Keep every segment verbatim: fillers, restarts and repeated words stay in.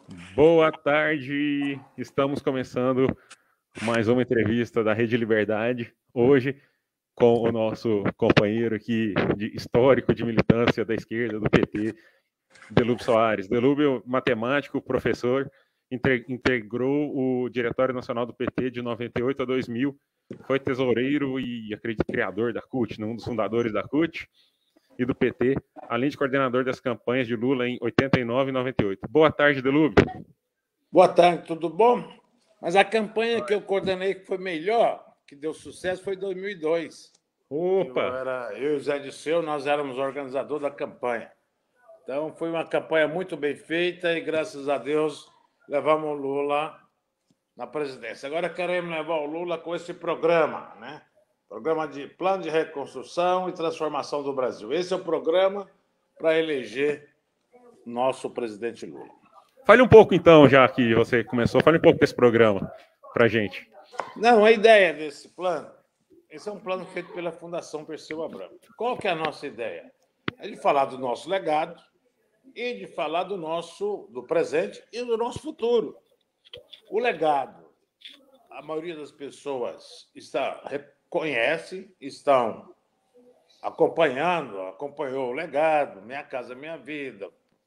Boa tarde, estamos começando mais uma entrevista da Rede Liberdade, hoje com o nosso companheiro aqui de histórico de militância da esquerda, do P T, Delúbio Soares. Delúbio, matemático, professor, integrou o Diretório Nacional do P T de noventa e oito a dois mil, foi tesoureiro e, acredito, criador da C U T, um dos fundadores da C U T e do P T, além de coordenador das campanhas de Lula em oitenta e nove e noventa e oito. Boa tarde, Delúbio. Boa tarde, tudo bom? Mas a campanha que eu coordenei que foi melhor, que deu sucesso, foi em dois mil e dois. Opa! Eu, era, eu e o Zé Disseu, nós éramos organizadores da campanha. Então, foi uma campanha muito bem feita e, graças a Deus, levamos o Lula na presidência. Agora queremos levar o Lula com esse programa, né? Programa de Plano de Reconstrução e Transformação do Brasil. Esse é o programa para eleger nosso presidente Lula. Fale um pouco, então, já que você começou, fale um pouco desse programa para a gente. Não, a ideia desse plano, esse é um plano feito pela Fundação Perseu Abramo. Qual que é a nossa ideia? É de falar do nosso legado e de falar do nosso, do presente e do nosso futuro. O legado, a maioria das pessoas está, reconhece, estão acompanhando, acompanhou o legado, Minha Casa Minha Vida,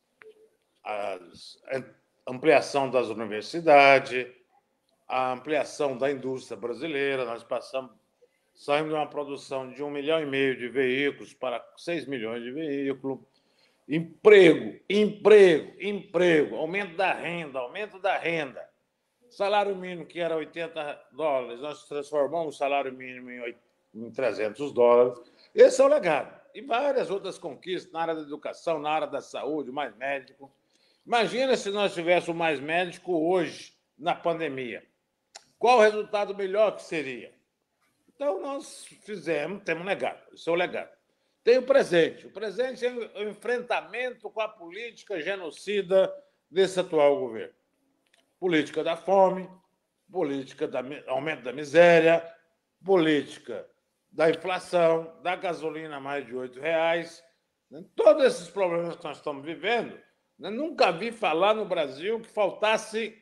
a ampliação das universidades, a ampliação da indústria brasileira. Nós passamos, saímos de uma produção de um milhão e meio de veículos para seis milhões de veículos. Emprego, emprego, emprego, aumento da renda, aumento da renda. Salário mínimo, que era oitenta dólares, nós transformamos o salário mínimo em trezentos dólares. Esse é o legado. E várias outras conquistas na área da educação, na área da saúde, mais médico. Imagina se nós tivéssemos mais médico hoje, na pandemia. Qual o resultado melhor que seria? Então, nós fizemos, temos um legado. Isso é o legado. Tem o presente. O presente é o enfrentamento com a política genocida desse atual governo. Política da fome, política do aumento da miséria, política da inflação, da gasolina a mais de oito reais. Todos esses problemas que nós estamos vivendo, eu nunca vi falar no Brasil que faltasse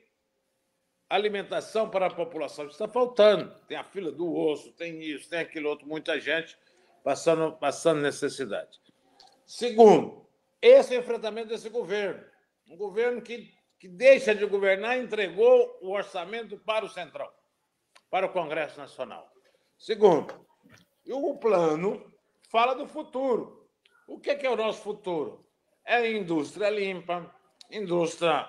alimentação para a população. Isso está faltando. Tem a fila do osso, tem isso, tem aquilo outro, muita gente passando, passando necessidade. Segundo, esse é o enfrentamento desse governo. Um governo que, que deixa de governar e entregou o orçamento para o Centrão, para o Congresso Nacional. Segundo, o plano fala do futuro. O que é o nosso futuro? É indústria limpa, indústria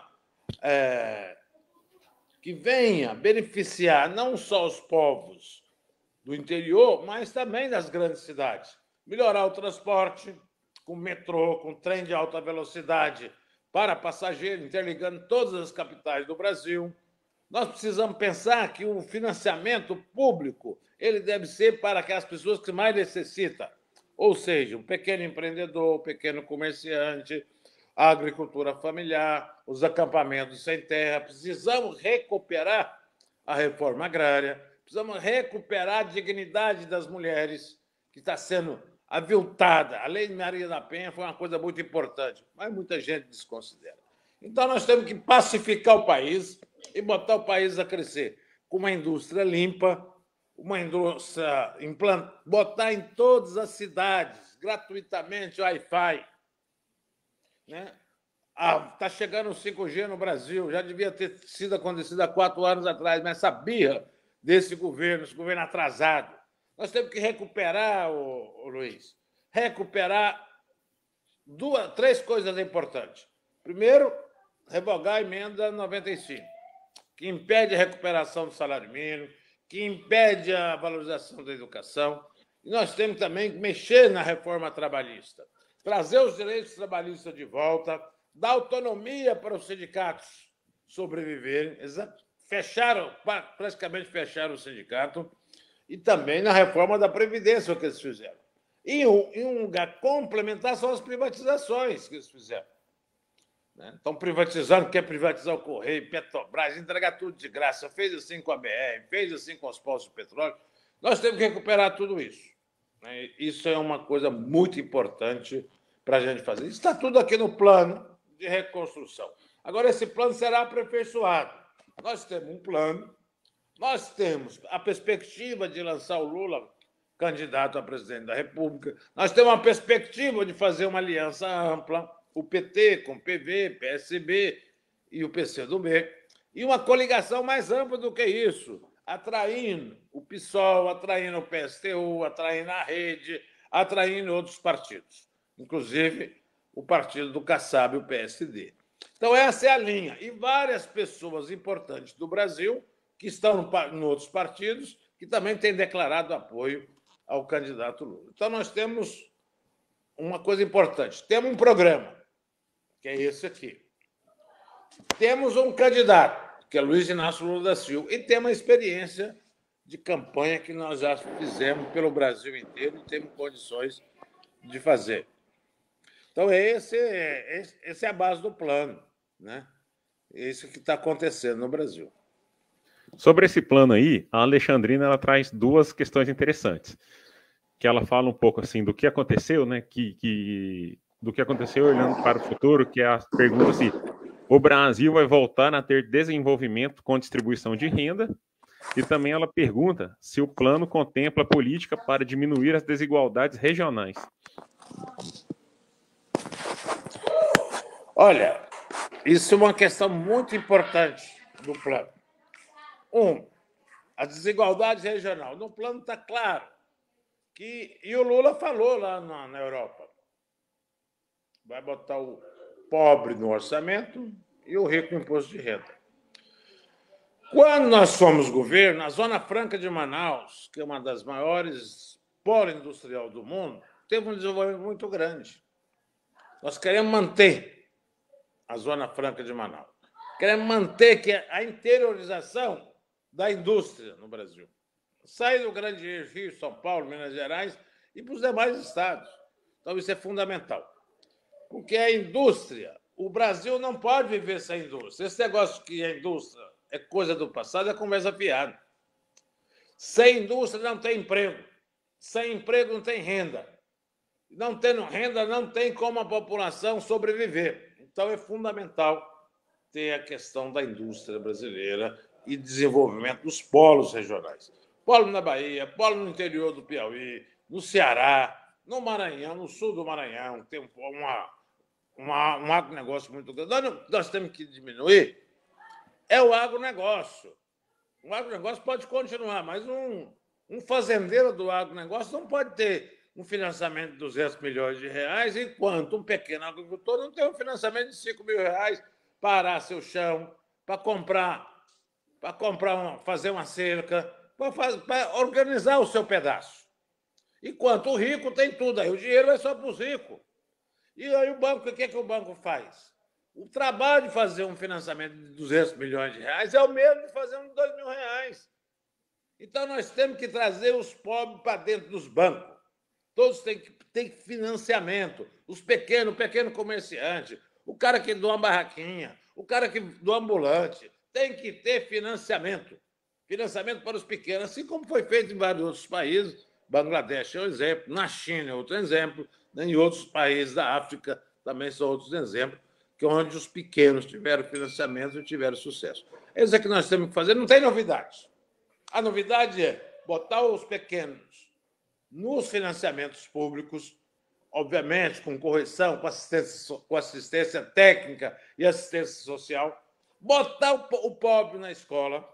é, que venha beneficiar não só os povos do interior, mas também das grandes cidades. Melhorar o transporte com metrô, com trem de alta velocidade para passageiro, interligando todas as capitais do Brasil. Nós precisamos pensar que o financiamento público ele deve ser para aquelas pessoas que mais necessitam. Ou seja, o pequeno empreendedor, o pequeno comerciante, a agricultura familiar, os acampamentos sem terra. Precisamos recuperar a reforma agrária, precisamos recuperar a dignidade das mulheres, que está sendo aviltada. A Lei de Maria da Penha foi uma coisa muito importante, mas muita gente desconsidera. Então, nós temos que pacificar o país e botar o país a crescer com uma indústria limpa, uma indústria, implant... botar em todas as cidades, gratuitamente, Wi-Fi. Né? Ah, está chegando o cinco G no Brasil, já devia ter sido acontecido há quatro anos atrás, mas essa birra desse governo, esse governo atrasado. Nós temos que recuperar, ô, ô Luiz, recuperar duas, três coisas importantes. Primeiro, revogar a emenda noventa e cinco, que impede a recuperação do salário mínimo, que impede a valorização da educação. E nós temos também que mexer na reforma trabalhista, trazer os direitos trabalhistas de volta, dar autonomia para os sindicatos sobreviverem. Fecharam, praticamente fecharam o sindicato, e também na reforma da Previdência, o que eles fizeram. E um, e um lugar complementar são as privatizações que eles fizeram. Né? Estão privatizando, quer privatizar o Correio, Petrobras, entregar tudo de graça, fez assim com a B R, fez assim com os postos de petróleo. Nós temos que recuperar tudo isso. Né? Isso é uma coisa muito importante para a gente fazer. Isso está tudo aqui no plano de reconstrução. Agora, esse plano será aperfeiçoado. Nós temos um plano, nós temos a perspectiva de lançar o Lula candidato a presidente da República, nós temos uma perspectiva de fazer uma aliança ampla, o P T com o P V, P S B e o P C do B, e uma coligação mais ampla do que isso, atraindo o PSOL, atraindo o P S T U, atraindo a Rede, atraindo outros partidos, inclusive o partido do Kassab, o P S D. Então, essa é a linha. E várias pessoas importantes do Brasil, que estão em outros partidos, que também têm declarado apoio ao candidato Lula. Então, nós temos uma coisa importante. Temos um programa, que é esse aqui. Temos um candidato, que é Luiz Inácio Lula da Silva, e temos uma experiência de campanha que nós já fizemos pelo Brasil inteiro e temos condições de fazer. Então, esse, esse é a base do plano, né? Isso que está acontecendo no Brasil. Sobre esse plano aí, a Alexandrina ela traz duas questões interessantes. Que ela fala um pouco assim do que aconteceu, né? Que, que, do que aconteceu olhando para o futuro, que é a pergunta assim: o Brasil vai voltar a ter desenvolvimento com distribuição de renda? E também ela pergunta se o plano contempla política para diminuir as desigualdades regionais. Olha, isso é uma questão muito importante do plano. Um, a desigualdade regional. No plano está claro que... E o Lula falou lá na, na Europa. Vai botar o pobre no orçamento e o rico no imposto de renda. Quando nós fomos governo, a Zona Franca de Manaus, que é uma das maiores polo industrial do mundo, teve um desenvolvimento muito grande. Nós queremos manter a Zona Franca de Manaus. Queremos manter que a interiorização da indústria no Brasil. Sair do grande Rio, São Paulo, Minas Gerais e para os demais estados. Então, isso é fundamental. Porque a indústria, o Brasil não pode viver sem indústria. Esse negócio que a indústria é coisa do passado é conversa fiada. Sem indústria não tem emprego. Sem emprego não tem renda. Não tendo renda, não tem como a população sobreviver. Então, é fundamental ter a questão da indústria brasileira e desenvolvimento dos polos regionais. Polo na Bahia, polo no interior do Piauí, no Ceará, no Maranhão, no sul do Maranhão, tem uma, uma, um agronegócio muito grande. Nós, nós temos que diminuir é o agronegócio. O agronegócio pode continuar, mas um, um fazendeiro do agronegócio não pode ter um financiamento de duzentos milhões de reais, enquanto um pequeno agricultor não tem um financiamento de cinco mil reais para arar seu chão, para comprar, para comprar uma, fazer uma cerca, para, fazer, para organizar o seu pedaço. Enquanto o rico tem tudo, aí o dinheiro é só para os ricos. E aí o banco, o que, é que o banco faz? O trabalho de fazer um financiamento de duzentos milhões de reais é o mesmo de fazer um de dois mil reais. Então, nós temos que trazer os pobres para dentro dos bancos. Todos têm que ter financiamento. Os pequenos, o pequeno comerciante, o cara que doa uma barraquinha, o cara que do ambulante, tem que ter financiamento. Financiamento para os pequenos, assim como foi feito em vários outros países. Bangladesh é um exemplo, na China é outro exemplo, em outros países da África também são outros exemplos, que onde os pequenos tiveram financiamento e tiveram sucesso. Isso é que nós temos que fazer, não tem novidade. A novidade é botar os pequenos nos financiamentos públicos, obviamente com correção, com assistência, com assistência técnica e assistência social, botar o pobre na escola.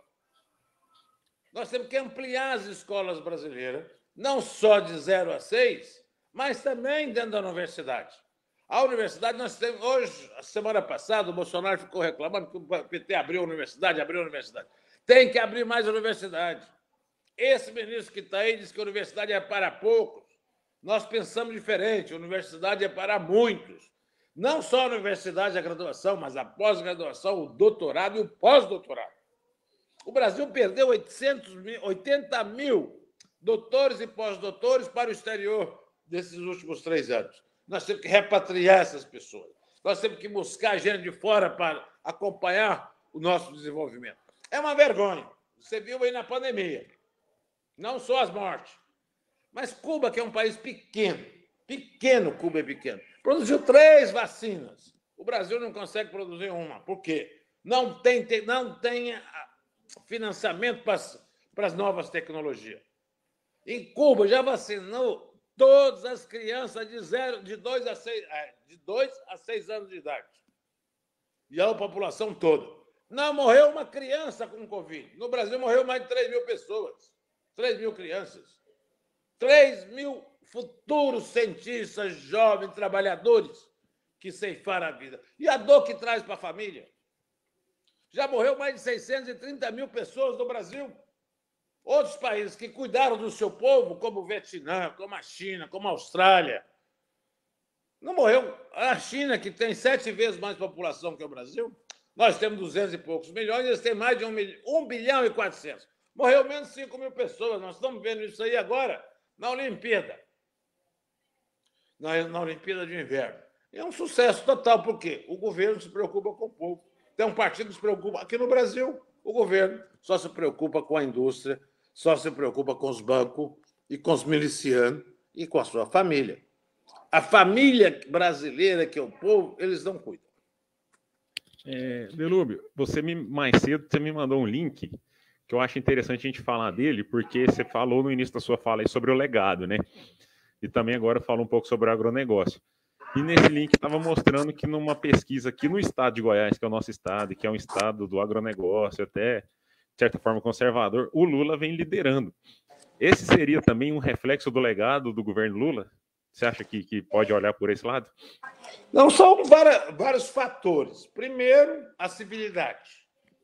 Nós temos que ampliar as escolas brasileiras, não só de zero a seis, mas também dentro da universidade. A universidade, nós temos... Hoje, a semana passada, o Bolsonaro ficou reclamando que o P T abriu a universidade, abriu a universidade. Tem que abrir mais a universidade. Esse ministro que está aí diz que a universidade é para poucos. Nós pensamos diferente, a universidade é para muitos. Não só a universidade, a graduação, mas a pós-graduação, o doutorado e o pós-doutorado. O Brasil perdeu oitenta mil doutores e pós-doutores para o exterior desses últimos três anos. Nós temos que repatriar essas pessoas. Nós temos que buscar gente de fora para acompanhar o nosso desenvolvimento. É uma vergonha. Você viu aí na pandemia. Não só as mortes. Mas Cuba, que é um país pequeno, pequeno, Cuba é pequeno, produziu três vacinas O Brasil não consegue produzir uma. Por quê? Não tem, não tem financiamento para as, para as novas tecnologias. Em Cuba já vacinou todas as crianças de zero, de dois a seis, de dois a seis anos de idade. E a população toda. Não morreu uma criança com Covid. No Brasil morreu mais de três mil pessoas. três mil crianças. três mil futuros cientistas, jovens, trabalhadores que ceifaram a vida. E a dor que traz para a família? Já morreu mais de seiscentas e trinta mil pessoas no Brasil. Outros países que cuidaram do seu povo, como o Vietnã, como a China, como a Austrália, não morreu. A China, que tem sete vezes mais população que o Brasil, nós temos duzentos e poucos milhões, eles têm mais de um, milhão, um bilhão e quatrocentos. Morreu menos de cinco mil pessoas. Nós estamos vendo isso aí agora na Olimpíada. Na, na Olimpíada de Inverno. É um sucesso total, porque o governo se preocupa com o povo. Tem um partido que se preocupa. Aqui no Brasil, o governo só se preocupa com a indústria, só se preocupa com os bancos e com os milicianos e com a sua família. A família brasileira, que é o povo, eles não cuidam. É, Delúbio, você me, mais cedo você me mandou um link que eu acho interessante a gente falar dele, porque você falou no início da sua fala aí sobre o legado, né? E também agora fala um pouco sobre o agronegócio. E nesse link estava mostrando que numa pesquisa aqui no estado de Goiás, que é o nosso estado, que é um estado do agronegócio, até de certa forma conservador, o Lula vem liderando. Esse seria também um reflexo do legado do governo Lula? Você acha que, que pode olhar por esse lado? Não, são várias, vários fatores. Primeiro, a civilidade.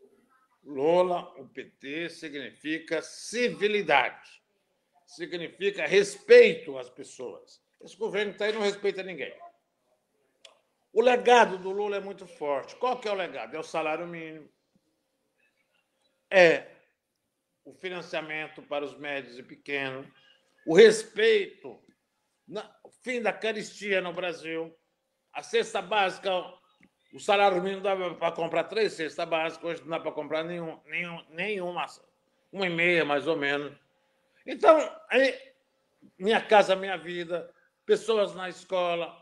Lula, o P T, significa civilidade. Significa respeito às pessoas. Esse governo está aí não respeita ninguém. O legado do Lula é muito forte. Qual que é o legado? É o salário mínimo. É o financiamento para os médios e pequenos. O respeito, o fim da carestia no Brasil. A cesta básica, o salário mínimo dava para comprar três cestas básicas, hoje não dá para comprar nenhum, nenhum, nenhuma, uma e meia, mais ou menos. Então, aí, Minha Casa Minha Vida, pessoas na escola,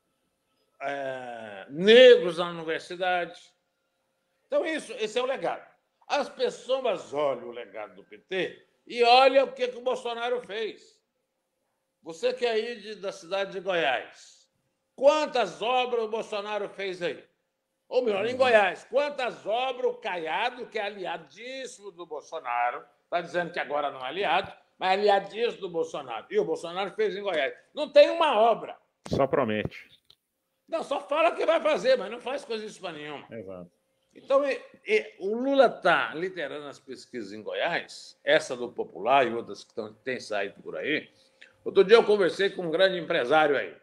é, negros na universidade. Então, isso, esse é o legado. As pessoas olham o legado do P T e olham o que, que o Bolsonaro fez. Você que é aí de, da cidade de Goiás, quantas obras o Bolsonaro fez aí? Ou melhor, em Goiás, quantas obras o Caiado, que é aliadíssimo do Bolsonaro, está dizendo que agora não é aliado, mas é aliadíssimo do Bolsonaro. E o Bolsonaro fez em Goiás. Não tem uma obra. Só promete. Não, só fala que vai fazer, mas não faz coisa isso para nenhuma. Exato. Então, e, e, o Lula está liderando as pesquisas em Goiás, essa do Popular e outras que tão, têm saído por aí. Outro dia eu conversei com um grande empresário aí.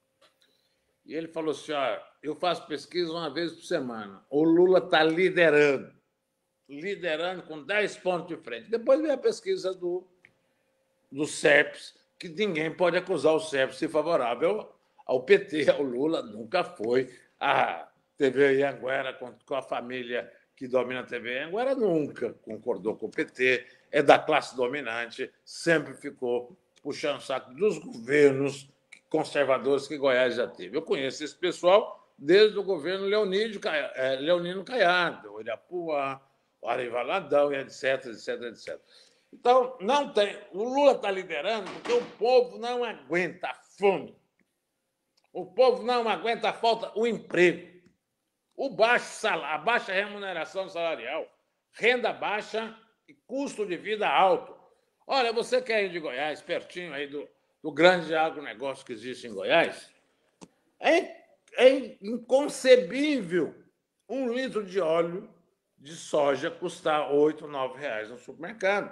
E ele falou assim, ó, eu faço pesquisa uma vez por semana. O Lula está liderando. Liderando com dez pontos de frente. Depois vem a pesquisa do, do CEPS, que ninguém pode acusar o CEPS de ser favorável ao P T, ao Lula. Nunca foi. A T V Anhanguera, com, com a família que domina a T V Anhanguera, nunca concordou com o P T. É da classe dominante. Sempre ficou puxando o saco dos governos conservadores que Goiás já teve. Eu conheço esse pessoal desde o governo Leonídio, é, Leonino Caiado, o Irapuã, o Ari Valadão, etc, etc, etcétera. Então, não tem. O Lula está liderando porque o povo não aguenta a fome. O povo não aguenta a falta, o emprego. O baixo salário, a baixa remuneração salarial, renda baixa e custo de vida alto. Olha, você que é aí de Goiás, pertinho aí do, do grande agronegócio que existe em Goiás, é, é inconcebível um litro de óleo de soja custar oito, nove reais no supermercado.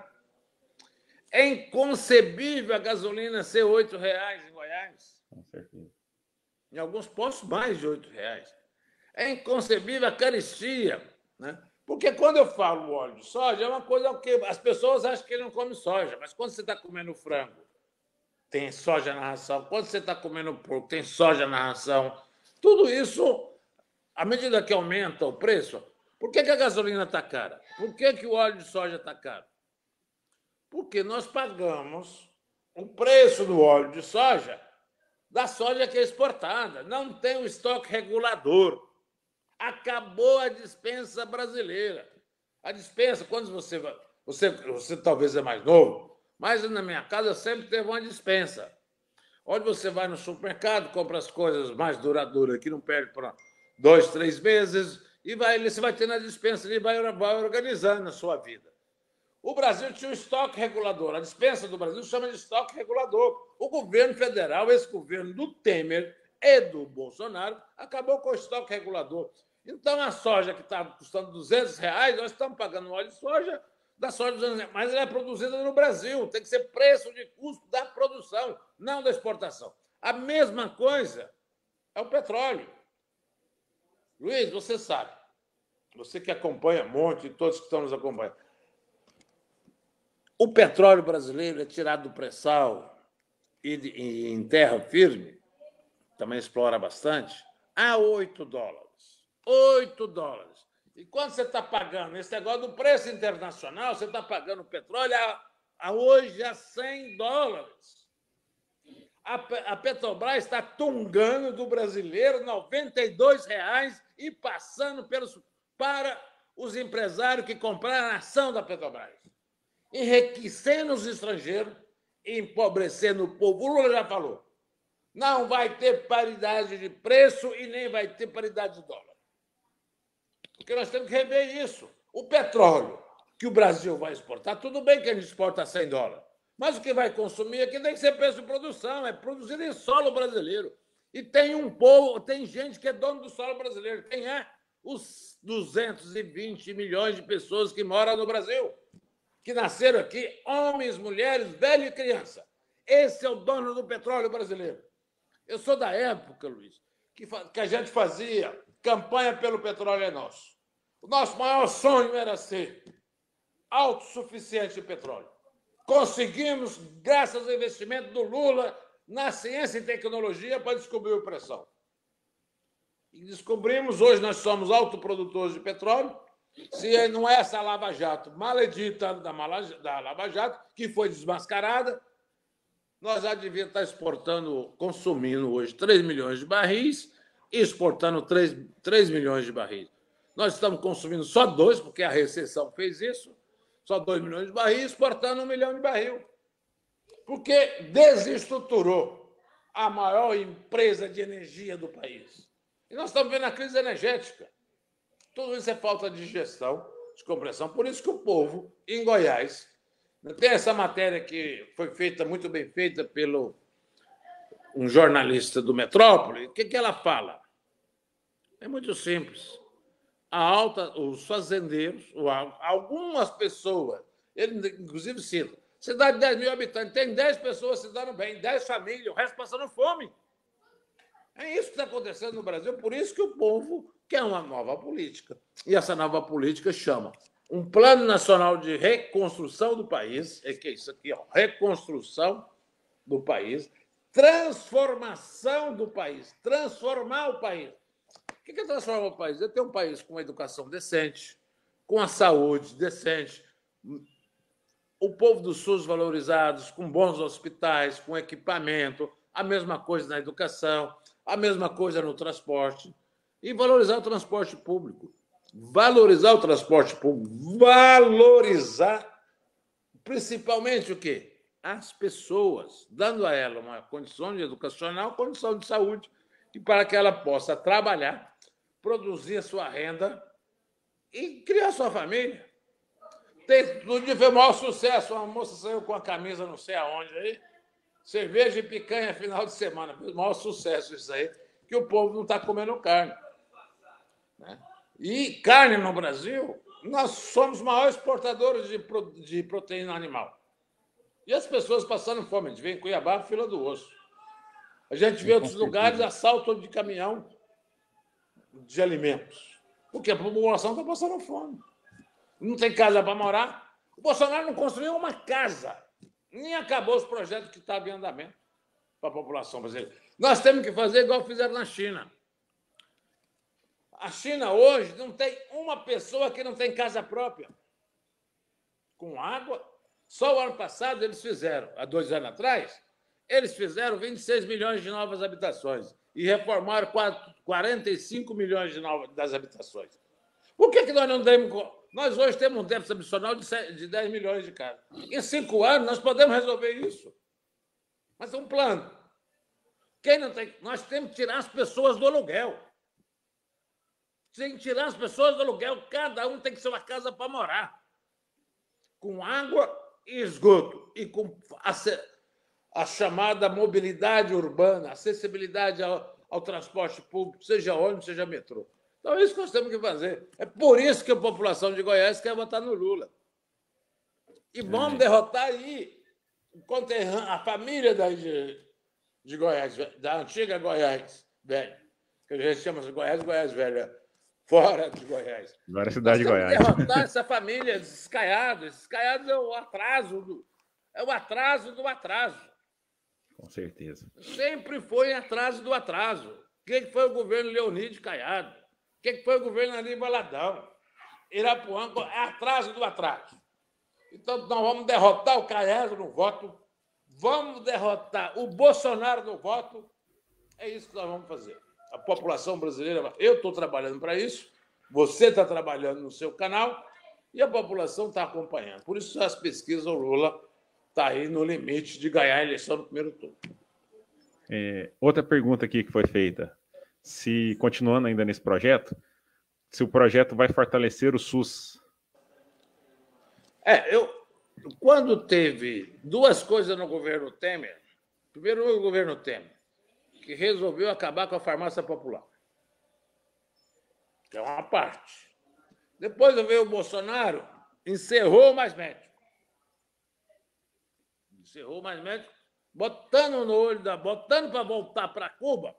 É inconcebível a gasolina ser oito reais em Goiás. Com certeza. Em alguns postos, mais de oito reais. É inconcebível a carestia, né? Porque quando eu falo óleo de soja, é uma coisa que as pessoas acham que ele não come soja, mas quando você está comendo frango, tem soja na ração. Quando você está comendo porco, tem soja na ração. Tudo isso, à medida que aumenta o preço, por que, que a gasolina está cara? Por que, que o óleo de soja está caro? Porque nós pagamos o preço do óleo de soja da soja que é exportada. Não tem o estoque regulador. Acabou a despensa brasileira. A despensa, quando você vai... Você, você talvez é mais novo, mas na minha casa sempre teve uma despensa. Onde você vai no supermercado, compra as coisas mais duradouras, que não perde por dois, três meses, e vai, você vai ter na despensa e vai, vai organizando a sua vida. O Brasil tinha um estoque regulador. A despensa do Brasil chama de estoque regulador. O governo federal, esse governo do Temer e do Bolsonaro, acabou com o estoque regulador. Então, a soja que estava custando duzentos reais, nós estamos pagando óleo de soja da soja dos anos, mas ela é produzida no Brasil. Tem que ser preço de custo da produção, não da exportação. A mesma coisa é o petróleo. Luiz, você sabe, você que acompanha um monte, todos que estão nos acompanhando, o petróleo brasileiro é tirado do pré-sal e, de, e em terra firme, também explora bastante, a oito dólares. oito dólares. E quando você está pagando esse negócio do preço internacional, você está pagando o petróleo a, a hoje a cem dólares. A, a Petrobras está tungando do brasileiro noventa e dois reais e passando pelos, para os empresários que compraram a ação da Petrobras. Enriquecendo os estrangeiros e empobrecendo o povo. O Lula já falou. Não vai ter paridade de preço e nem vai ter paridade de dólar. Porque nós temos que rever isso. O petróleo que o Brasil vai exportar, tudo bem que a gente exporta a cem dólares, mas o que vai consumir aqui tem que ser preço de produção, é produzido em solo brasileiro. E tem um povo, tem gente que é dono do solo brasileiro. Quem é? Os duzentos e vinte milhões de pessoas que moram no Brasil, que nasceram aqui, homens, mulheres, velho e criança. Esse é o dono do petróleo brasileiro. Eu sou da época, Luiz, que, que a gente fazia campanha pelo petróleo é nosso. O nosso maior sonho era ser autossuficiente de petróleo. Conseguimos, graças ao investimento do Lula na ciência e tecnologia, para descobrir a pressão. E descobrimos, hoje nós somos autoprodutores de petróleo. Se não é essa Lava Jato maledita da, da Lava Jato, que foi desmascarada, nós já devíamos estar exportando, consumindo hoje três milhões de barris e exportando três milhões de barris. Nós estamos consumindo só dois, porque a recessão fez isso, só dois milhões de barris, exportando um milhão de barril. Porque desestruturou a maior empresa de energia do país. E nós estamos vendo a crise energética. Tudo isso é falta de gestão, de compreensão. Por isso que o povo, em Goiás, tem essa matéria que foi feita, muito bem feita, pelo um jornalista do Metrópole. O que, que ela fala? É muito simples. A alta, os fazendeiros, algumas pessoas, ele inclusive cita, cidade de dez mil habitantes, tem dez pessoas se dando bem, dez famílias, o resto passando fome. É isso que está acontecendo no Brasil, por isso que o povo quer uma nova política. E essa nova política chama um Plano Nacional de Reconstrução do País, é que é isso aqui, ó, reconstrução do país, transformação do país, transformar o país. O que é transformar o país? É ter um país com uma educação decente, com a saúde decente, o povo do SUS valorizados, com bons hospitais, com equipamento, a mesma coisa na educação, a mesma coisa no transporte, e valorizar o transporte público. Valorizar o transporte público, valorizar principalmente o quê? As pessoas, dando a ela uma condição de educacional, condição de saúde, e para que ela possa trabalhar, produzir a sua renda e criar sua família. Tem, no dia foi o maior sucesso, uma moça saiu com a camisa não sei aonde aí, cerveja e picanha final de semana, o maior sucesso isso aí, que o povo não está comendo carne. Né? E carne no Brasil, nós somos os maiores exportadores de, de proteína animal. E as pessoas passando fome, a gente vê em Cuiabá, fila do osso. A gente vê em outros lugares assalto de caminhão de alimentos, porque a população está passando fome. Não tem casa para morar. O Bolsonaro não construiu uma casa, nem acabou os projetos que estavam em andamento para a população brasileira. Nós temos que fazer igual fizeram na China. A China hoje não tem uma pessoa que não tem casa própria. Com água. Só o ano passado eles fizeram, há dois anos atrás, eles fizeram vinte e seis milhões de novas habitações. e reformaram quarenta e cinco milhões de novas, das habitações. Por que, que nós não demos... Nós hoje temos um déficit habitacional de dez milhões de casas. Em cinco anos, nós podemos resolver isso. Mas é um plano. Quem não tem... Nós temos que tirar as pessoas do aluguel. Tem que tirar as pessoas do aluguel. Cada um tem que ser uma casa para morar. Com água e esgoto. E com a, a chamada mobilidade urbana, acessibilidade ao, ao transporte público, seja ônibus, seja metrô. Então, é isso que nós temos que fazer. É por isso que a população de Goiás quer votar no Lula. E vamos derrotar aí a família da, de, de Goiás, da antiga Goiás velha, que a gente chama de Goiás, Goiás velha, fora de Goiás. Agora é a cidade de Goiás. Derrotar essa família, esses caiados. Esses caiados é o atraso do, é o atraso do atraso. Com certeza. Sempre foi atraso do atraso. O que foi o governo Leonide Caiado? O que foi o governo Aníbal Ladão? Irapuã é atraso do atraso. Então, nós vamos derrotar o Caiado no voto, vamos derrotar o Bolsonaro no voto. É isso que nós vamos fazer. A população brasileira, eu estou trabalhando para isso, você está trabalhando no seu canal e a população está acompanhando. Por isso, as pesquisas, o Lula está aí no limite de ganhar a eleição no primeiro turno. É, outra pergunta aqui que foi feita. Se, continuando ainda nesse projeto, se o projeto vai fortalecer o SUS. É, eu, quando teve duas coisas no governo Temer, primeiro o governo Temer, que resolveu acabar com a farmácia popular, que é uma parte. Depois veio o Bolsonaro, encerrou mais médico. Encerrou mais médico, botando no olho da... botando para voltar para Cuba,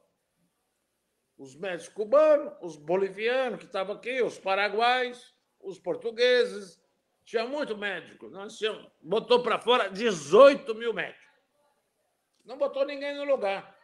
os médicos cubanos, os bolivianos que estavam aqui, os paraguaios, os portugueses. Tinha muito médico. Nós tínhamos, botou para fora dezoito mil médicos. Não botou ninguém no lugar.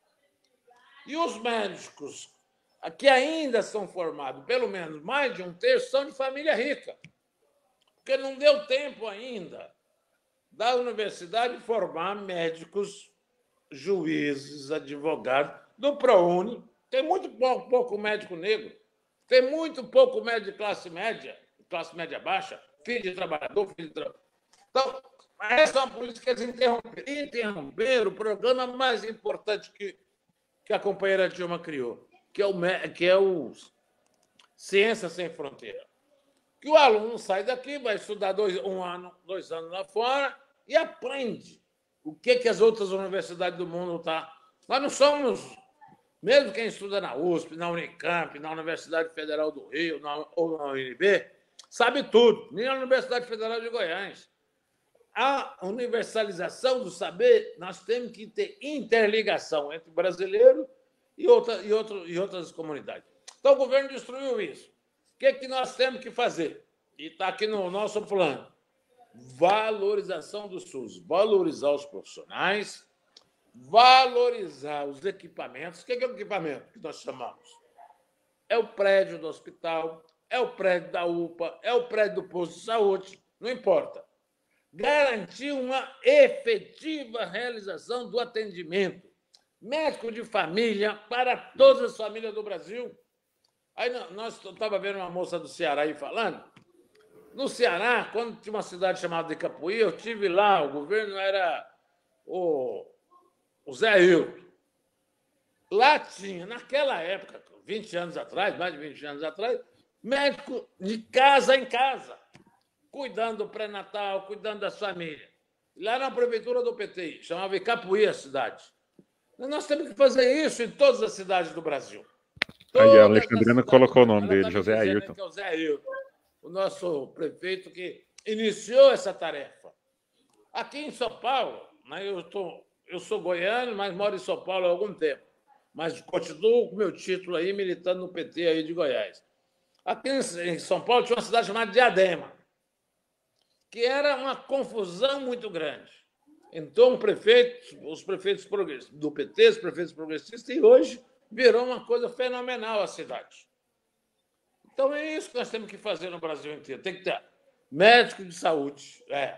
E os médicos que ainda são formados, pelo menos mais de um terço, são de família rica. Porque não deu tempo ainda da universidade formar médicos, juízes, advogados, do ProUni. Tem muito pouco, pouco médico negro, tem muito pouco médico de classe média, classe média baixa, filho de trabalhador, filho de trabalhador. Então, essa é uma política que eles interromperam, interromperam o programa mais importante que, que a companheira Dilma criou, que é o, que é o Ciência Sem Fronteira. Que o aluno sai daqui, vai estudar dois, um ano, dois anos lá fora e aprende o que, que as outras universidades do mundo estão. Nós não somos... Mesmo quem estuda na U S P, na Unicamp, na Universidade Federal do Rio na, ou na U N B, sabe tudo, nem na Universidade Federal de Goiás. A universalização do saber, nós temos que ter interligação entre brasileiro e, outra, e, outro, e outras comunidades. Então, o governo destruiu isso. O que, é que nós temos que fazer? E está aqui no nosso plano. Valorização do SUS, valorizar os profissionais, valorizar os equipamentos. O que é o equipamento que nós chamamos? É o prédio do hospital, é o prédio da U P A, é o prédio do posto de saúde, não importa. Garantir uma efetiva realização do atendimento médico de família para todas as famílias do Brasil. Aí nós estava vendo uma moça do Ceará aí falando. No Ceará, quando tinha uma cidade chamada de Capuí, eu estive lá, o governo era o O Zé Hilton. Lá tinha, naquela época, vinte anos atrás, mais de vinte anos atrás, médico de casa em casa, cuidando do pré-natal, cuidando das famílias. Lá na prefeitura do P T, chamava Icapuí a cidade. Nós temos que fazer isso em todas as cidades do Brasil. Aí a Alexandrina colocou o nome dele, José Ayrton. Que é o Zé Ayrton, o nosso prefeito que iniciou essa tarefa. Aqui em São Paulo, né, eu estou... Eu sou goiano, mas moro em São Paulo há algum tempo. Mas continuo com meu título aí, militando no P T aí de Goiás. Aqui em São Paulo tinha uma cidade chamada Diadema, que era uma confusão muito grande. Então, o prefeito, os prefeitos do P T, os prefeitos progressistas, e hoje virou uma coisa fenomenal a cidade. Então, é isso que nós temos que fazer no Brasil inteiro. Tem que ter médico de saúde, é,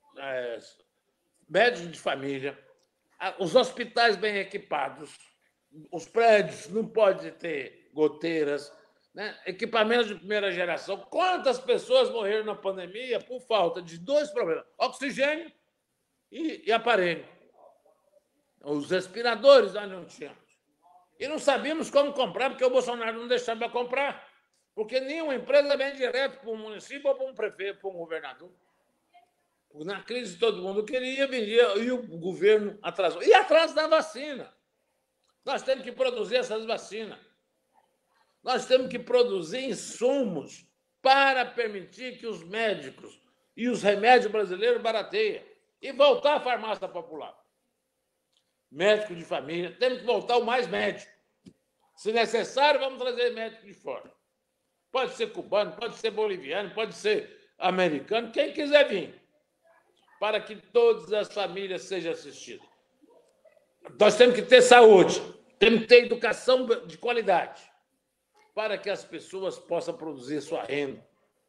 é, médicos de família, os hospitais bem equipados, os prédios não podem ter goteiras, né? Equipamentos de primeira geração. Quantas pessoas morreram na pandemia por falta de dois problemas: oxigênio e, e aparelho. Os respiradores nós não tínhamos. E não sabíamos como comprar, porque o Bolsonaro não deixava comprar. Porque nenhuma empresa vem direto para um município ou para um prefeito, para um governador. Na crise todo mundo queria, vendia, e o governo atrasou. E atrás da vacina. Nós temos que produzir essas vacinas. Nós temos que produzir insumos para permitir que os médicos e os remédios brasileiros barateiem. E voltar à farmácia popular. Médico de família, temos que voltar o mais médico. Se necessário, vamos trazer médico de fora. Pode ser cubano, pode ser boliviano, pode ser americano, quem quiser vir, para que todas as famílias sejam assistidas. Nós temos que ter saúde, temos que ter educação de qualidade, para que as pessoas possam produzir sua renda,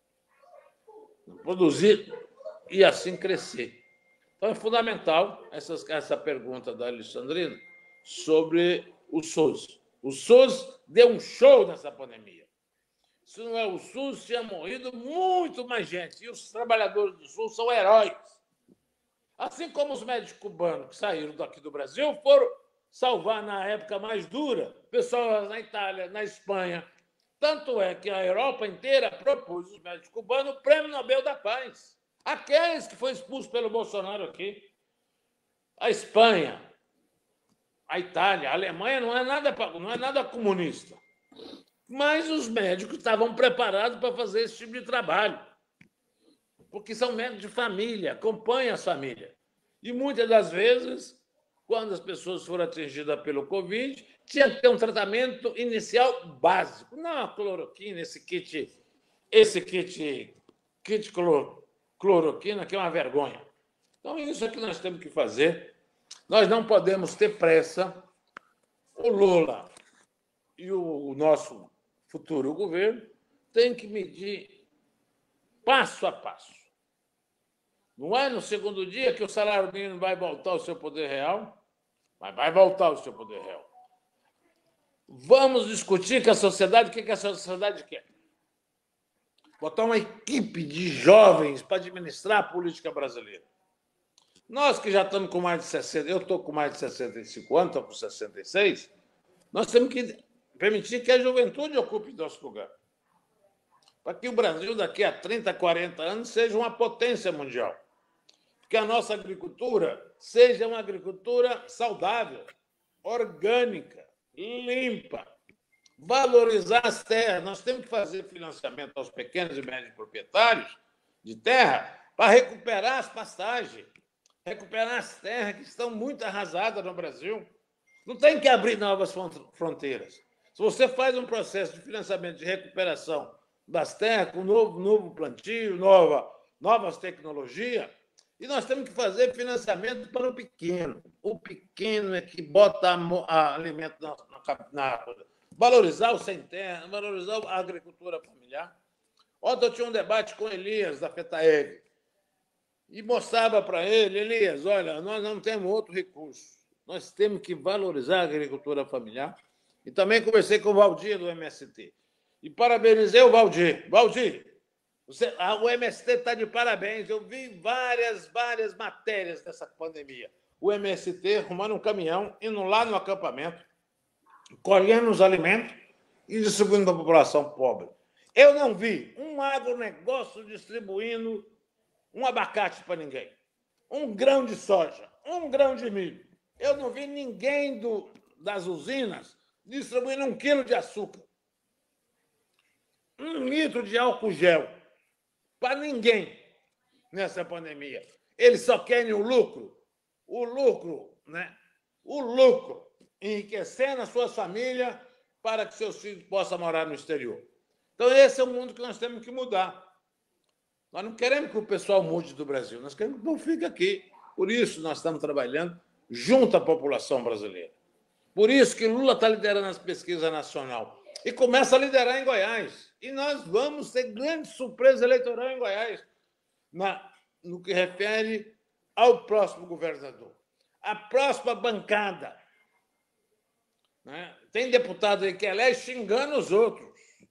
produzir e assim crescer. Então, é fundamental essa, essa pergunta da Alexandrina sobre o SUS. O SUS deu um show nessa pandemia. Se não é o SUS, tinha morrido muito mais gente. E os trabalhadores do SUS são heróis. Assim como os médicos cubanos que saíram daqui do Brasil foram salvar na época mais dura pessoas na Itália, na Espanha. Tanto é que a Europa inteira propôs os médicos cubanos o Prêmio Nobel da Paz. Aqueles que foram expulsos pelo Bolsonaro aqui. A Espanha, a Itália, a Alemanha não é nada, não é nada comunista. Mas os médicos estavam preparados para fazer esse tipo de trabalho. Porque são médicos de família, acompanham as famílias. E muitas das vezes, quando as pessoas foram atingidas pelo Covid, tinha que ter um tratamento inicial básico. Não a cloroquina, esse kit, esse kit, kit cloro. Cloroquina, que é uma vergonha. Então, isso é que nós temos que fazer. Nós não podemos ter pressa. O Lula e o nosso futuro governo têm que medir passo a passo. Não é no segundo dia que o salário mínimo vai voltar ao seu poder real, mas vai voltar ao seu poder real. Vamos discutir com a sociedade o que a sociedade quer. Botar uma equipe de jovens para administrar a política brasileira. Nós que já estamos com mais de sessenta, eu estou com mais de sessenta e cinco anos, estou com sessenta e seis, nós temos que permitir que a juventude ocupe nosso lugar. Para que o Brasil, daqui a trinta, quarenta anos, seja uma potência mundial. Que a nossa agricultura seja uma agricultura saudável, orgânica, limpa. Valorizar as terras. Nós temos que fazer financiamento aos pequenos e médios proprietários de terra para recuperar as pastagens, recuperar as terras que estão muito arrasadas no Brasil. Não tem que abrir novas fronteiras. Se você faz um processo de financiamento de recuperação das terras com novo, novo plantio, nova, novas tecnologias, e nós temos que fazer financiamento para o pequeno. O pequeno é que bota a, a alimento na, na, na valorizar o sem terra, valorizar a agricultura familiar. Ontem eu tinha um debate com Elias, da FETAEG, e mostrava para ele, Elias, olha, nós não temos outro recurso. Nós temos que valorizar a agricultura familiar. E também conversei com o Valdir, do M S T. E parabenizei o Valdir. Valdir, você, a, o M S T está de parabéns. Eu vi várias, várias matérias dessa pandemia. O M S T arrumando um caminhão, indo lá no acampamento, colhendo os alimentos e distribuindo para a população pobre. Eu não vi um agronegócio distribuindo um abacate para ninguém, um grão de soja, um grão de milho. Eu não vi ninguém do, das usinas distribuindo um quilo de açúcar, um litro de álcool gel, para ninguém nessa pandemia. Eles só querem o lucro, o lucro, né? O lucro, enriquecendo as suas famílias para que seus filhos possam morar no exterior. Então, esse é o mundo que nós temos que mudar. Nós não queremos que o pessoal mude do Brasil, nós queremos que o povo fique aqui. Por isso, nós estamos trabalhando junto à população brasileira. Por isso que Lula está liderando as pesquisas nacionais e começa a liderar em Goiás. E nós vamos ter grande surpresa eleitoral em Goiás, na, no que refere ao próximo governador. A próxima bancada Né? Tem deputado aí que elege xingando os outros.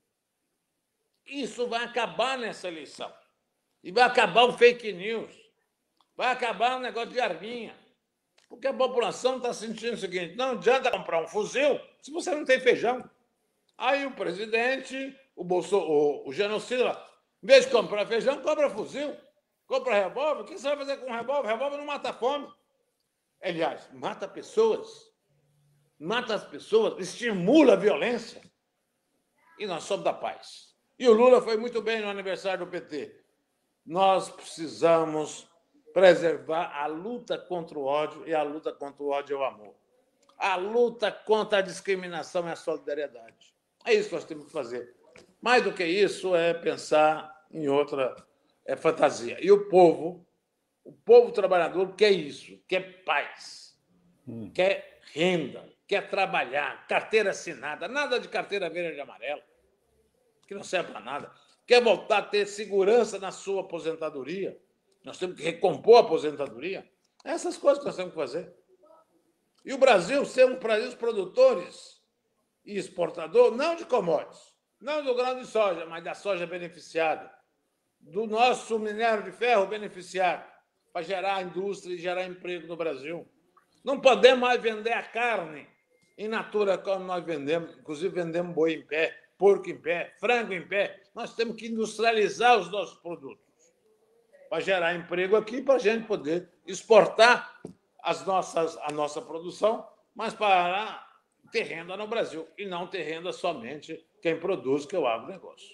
Isso vai acabar nessa eleição. E vai acabar o fake news. Vai acabar o negócio de arminha. Porque a população está sentindo o seguinte: não adianta comprar um fuzil se você não tem feijão. Aí o presidente, o, Bolso, o, o genocida, em vez de comprar feijão, compra fuzil, compra revólver. O que você vai fazer com um revólver? Revólver não mata fome. Aliás, mata pessoas. Mata as pessoas, estimula a violência. E nós somos da paz. E o Lula foi muito bem no aniversário do P T. Nós precisamos preservar a luta contra o ódio, e a luta contra o ódio é o amor. A luta contra a discriminação é a solidariedade. É isso que nós temos que fazer. Mais do que isso é pensar em outra é fantasia. E o povo, o povo trabalhador quer isso, quer paz, hum. quer renda, quer trabalhar, carteira assinada, nada de carteira verde e amarela, que não serve para nada. Quer voltar a ter segurança na sua aposentadoria. Nós temos que recompor a aposentadoria. Essas coisas que nós temos que fazer. E o Brasil ser um país dos produtores e exportador, não de commodities, não do grão de soja, mas da soja beneficiada, do nosso minério de ferro beneficiado, para gerar indústria e gerar emprego no Brasil. Não podemos mais vender a carne in natura como nós vendemos, inclusive vendemos boi em pé, porco em pé, frango em pé. Nós temos que industrializar os nossos produtos para gerar emprego aqui, para a gente poder exportar as nossas, a nossa produção, mas para ter renda no Brasil, e não ter renda somente quem produz, que é o agronegócio.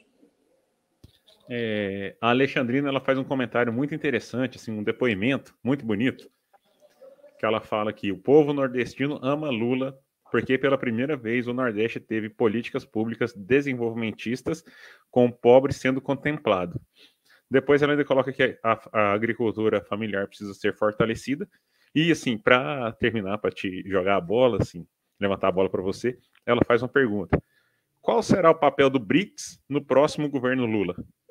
É, a Alexandrina ela faz um comentário muito interessante, assim, um depoimento muito bonito, que ela fala que o povo nordestino ama Lula porque pela primeira vez o Nordeste teve políticas públicas desenvolvimentistas com o pobre sendo contemplado. Depois ela ainda coloca que a, a agricultura familiar precisa ser fortalecida. E assim, para terminar, para te jogar a bola, assim, levantar a bola para você, ela faz uma pergunta: qual será o papel do BRICS no próximo governo Lula?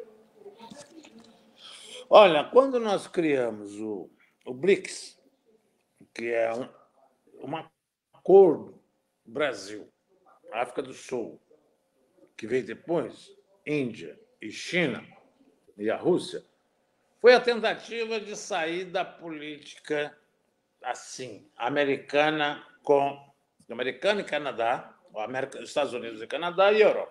Olha, quando nós criamos o, o BRICS, que é um, um acordo Brasil, África do Sul, que veio depois, Índia e China e a Rússia, foi a tentativa de sair da política assim, americana com americana e Canadá, ou América, Estados Unidos e Canadá e Europa.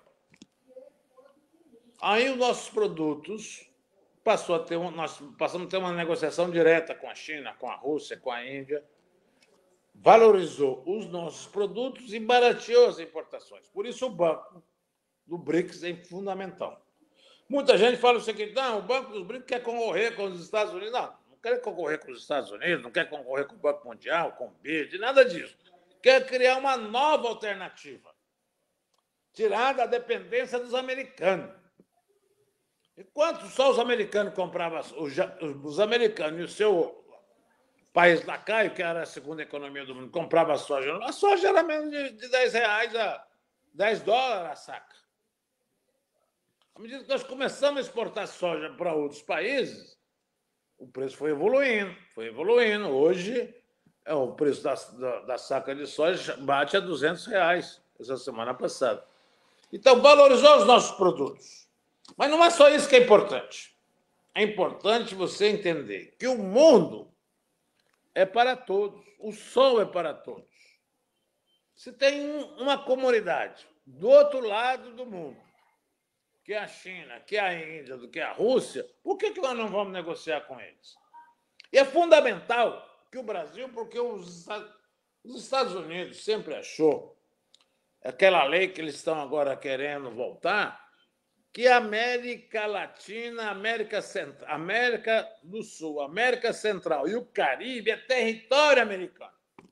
Aí os nossos produtos passou a ter um, nós passamos a ter uma negociação direta com a China, com a Rússia, com a Índia, valorizou os nossos produtos e barateou as importações. Por isso o banco do BRICS é fundamental. Muita gente fala o seguinte: não, o Banco dos BRICS quer concorrer com os Estados Unidos. Não, não quer concorrer com os Estados Unidos, não quer concorrer com o Banco Mundial, com o B I D, nada disso. Quer criar uma nova alternativa, tirar da dependência dos americanos. Enquanto só os americanos compravam, os, os americanos e o seu país lacaio, que era a segunda economia do mundo, comprava soja, a soja era menos de, de dez reais a dez dólares a saca. À medida que nós começamos a exportar soja para outros países, o preço foi evoluindo, foi evoluindo. Hoje, é, o preço da, da, da saca de soja bate a duzentos reais, essa semana passada. Então, valorizou os nossos produtos. Mas não é só isso que é importante. É importante você entender que o mundo é para todos, o sol é para todos. Se tem uma comunidade do outro lado do mundo, que é a China, que é a Índia, que é a Rússia, por que, que nós não vamos negociar com eles? E é fundamental que o Brasil, porque os, os Estados Unidos sempre achou, aquela lei que eles estão agora querendo voltar, que a América Latina, América Central, América do Sul, América Central e o Caribe é território americano.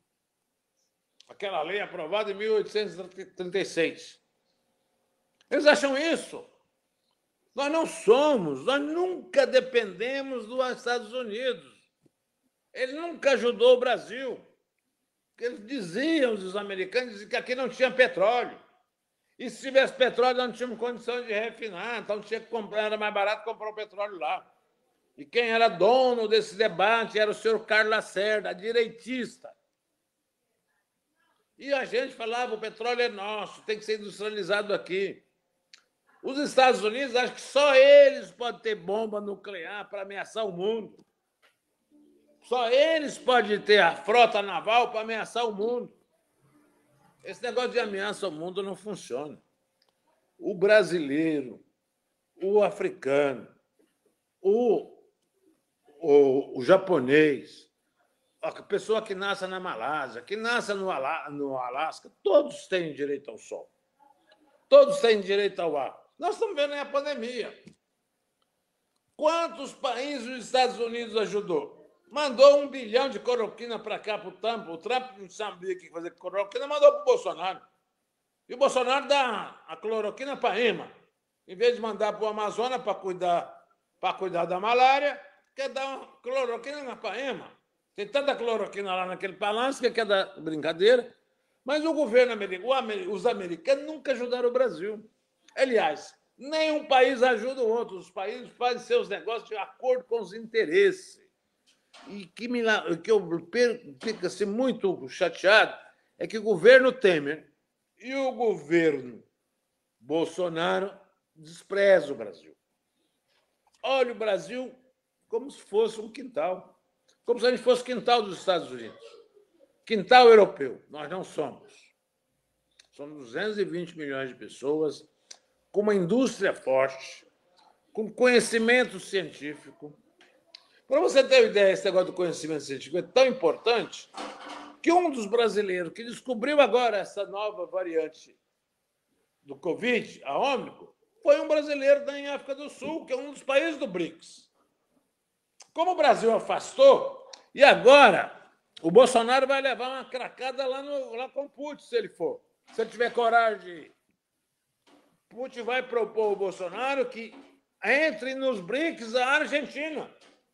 Aquela lei aprovada em mil oitocentos e trinta e seis. Eles acham isso. Nós não somos, nós nunca dependemos dos Estados Unidos. Ele nunca ajudou o Brasil. Eles diziam, os americanos, diziam que aqui não tinha petróleo. E se tivesse petróleo, nós não tínhamos condições de refinar, então tinha que comprar, era mais barato comprar o petróleo lá. E quem era dono desse debate era o senhor Carlos Lacerda, direitista. E a gente falava, o petróleo é nosso, tem que ser industrializado aqui. Os Estados Unidos acham que só eles podem ter bomba nuclear para ameaçar o mundo. Só eles podem ter a frota naval para ameaçar o mundo. Esse negócio de ameaça ao mundo não funciona. O brasileiro, o africano, o, o, o japonês, a pessoa que nasce na Malásia, que nasce no, Ala, no Alasca, todos têm direito ao sol. Todos têm direito ao ar. Nós estamos vendo aí a pandemia. Quantos países os Estados Unidos ajudou? Mandou um bilhão de cloroquina para cá, para o Trump. O Trump não sabia o que fazer com cloroquina, mandou para o Bolsonaro. E o Bolsonaro dá a cloroquina para a EMA. Em vez de mandar para o Amazonas para cuidar, para cuidar da malária, quer dar uma cloroquina para a EMA. Tem tanta cloroquina lá naquele palácio que quer dar brincadeira. Mas o governo americano, os americanos nunca ajudaram o Brasil. Aliás, nenhum país ajuda o outro. Os países fazem seus negócios de acordo com os interesses. E que, me, que eu fico assim, muito chateado é que o governo Temer e o governo Bolsonaro desprezam o Brasil. Olha o Brasil como se fosse um quintal. Como se a gente fosse quintal dos Estados Unidos. Quintal europeu. Nós não somos. Somos duzentos e vinte milhões de pessoas com uma indústria forte, com conhecimento científico. Para você ter uma ideia, esse negócio do conhecimento científico é tão importante que um dos brasileiros que descobriu agora essa nova variante do Covid, a Ômicron, foi um brasileiro da África do Sul, que é um dos países do BRICS. Como o Brasil afastou, e agora o Bolsonaro vai levar uma cracada lá, no, lá com o Putin, se ele for. Se ele tiver coragem de ir. Putin vai propor ao Bolsonaro que entre nos BRICS a Argentina.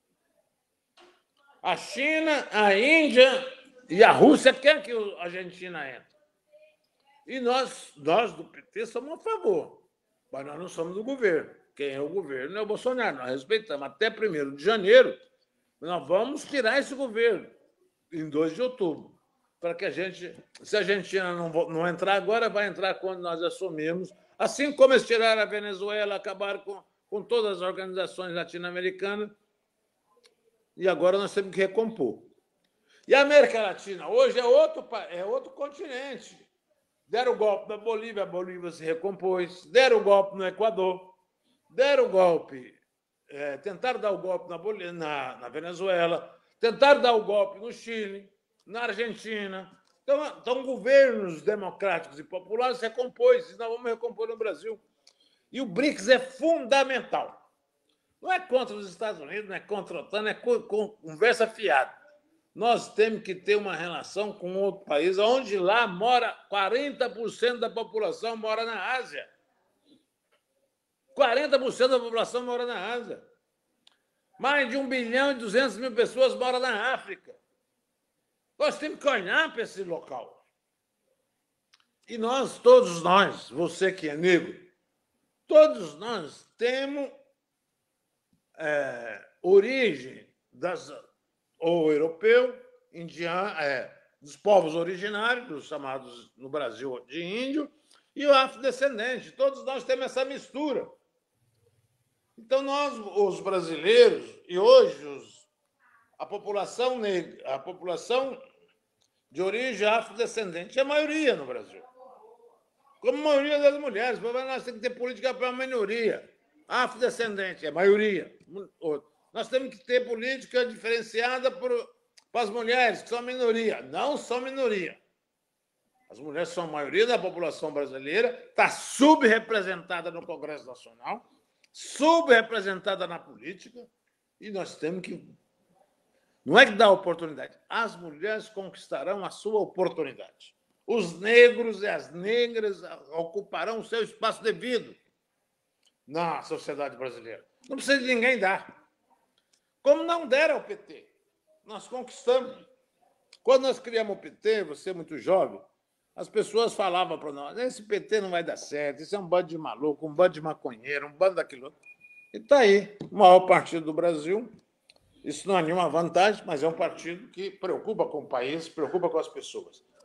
A China, a Índia e a Rússia querem que a Argentina entre. E nós, nós do P T, somos a favor, mas nós não somos do governo. Quem é o governo é o Bolsonaro. Nós respeitamos. Até primeiro de janeiro, nós vamos tirar esse governo, em dois de outubro, para que a gente, se a Argentina não, não entrar agora, vai entrar quando nós assumimos. Assim como eles tiraram a Venezuela, acabaram com, com todas as organizações latino-americanas, e agora nós temos que recompor. E a América Latina hoje é outro, é outro continente. Deram o golpe na Bolívia, a Bolívia se recompôs. Deram o golpe no Equador. Deram o golpe, é, tentaram dar o golpe na, Bolívia, na, na Venezuela. Tentaram dar o golpe no Chile, na Argentina. Então, então governos democráticos e populares se recompôs. E nós vamos recompor no Brasil. E o BRICS é fundamental. Não é contra os Estados Unidos, não é contra a OTAN, é conversa fiada. Nós temos que ter uma relação com outro país, onde lá mora quarenta por cento da população mora na Ásia. quarenta por cento da população mora na Ásia. Mais de um bilhão e duzentos mil pessoas moram na África. Nós temos que olhar para esse local. E nós, todos nós, você que é negro, todos nós temos É, origem das, ou europeu, indiano, é, dos povos originários, chamados no Brasil de índio, e o afrodescendente. Todos nós temos essa mistura. Então, nós, os brasileiros, e hoje os, a população negra, a população de origem afrodescendente é a maioria no Brasil. Como a maioria das mulheres, nós temos que ter política para a minoria. Afrodescendente, é a maioria. Nós temos que ter política diferenciada por, para as mulheres, que são minoria. Não são minoria. As mulheres são a maioria da população brasileira, está subrepresentada no Congresso Nacional, subrepresentada na política, e nós temos que... Não é que dá oportunidade. As mulheres conquistarão a sua oportunidade. Os negros e as negras ocuparão o seu espaço devido na sociedade brasileira. Não precisa de ninguém dar. Como não deram ao P T. Nós conquistamos. Quando nós criamos o P T, você é muito jovem, as pessoas falavam para nós, esse P T não vai dar certo, isso é um bando de maluco, um bando de maconheiro, um bando daquilo. E está aí, o maior partido do Brasil. Isso não é nenhuma vantagem, mas é um partido que preocupa com o país, preocupa com as pessoas.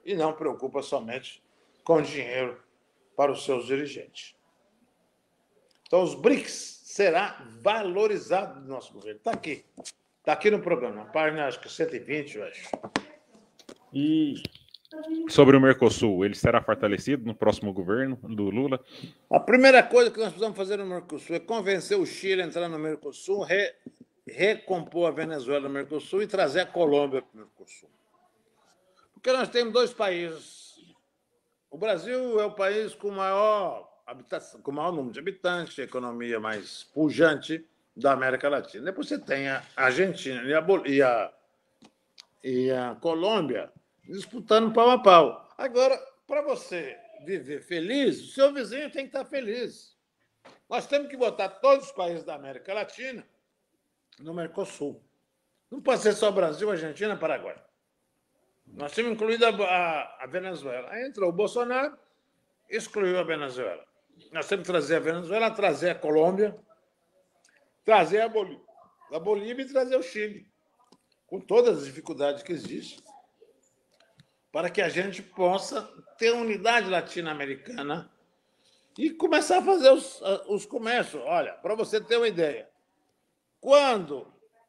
e não preocupa somente com dinheiro para os seus dirigentes. Então, os BRICS será valorizado no nosso governo. Está aqui. Está aqui no programa, na página, acho que cento e vinte, eu acho. E sobre o Mercosul, ele será fortalecido no próximo governo do Lula? A primeira coisa que nós precisamos fazer no Mercosul é convencer o Chile a entrar no Mercosul, re, recompor a Venezuela no Mercosul e trazer a Colômbia para o Mercosul. Porque nós temos dois países. O Brasil é o país com maior habitação, com maior número de habitantes, a economia mais pujante da América Latina. Depois você tem a Argentina e a, Bol- e a, e a Colômbia disputando pau a pau. Agora, para você viver feliz, o seu vizinho tem que estar feliz. Nós temos que botar todos os países da América Latina no Mercosul. Não pode ser só Brasil, Argentina e Paraguai. Nós temos incluído a, a, a Venezuela. Aí entrou o Bolsonaro, excluiu a Venezuela. Nós temos que trazer a Venezuela, trazer a Colômbia, trazer a Bolívia, a Bolívia e trazer o Chile, com todas as dificuldades que existem, para que a gente possa ter unidade latino-americana e começar a fazer os, os comércios. Olha, para você ter uma ideia, quando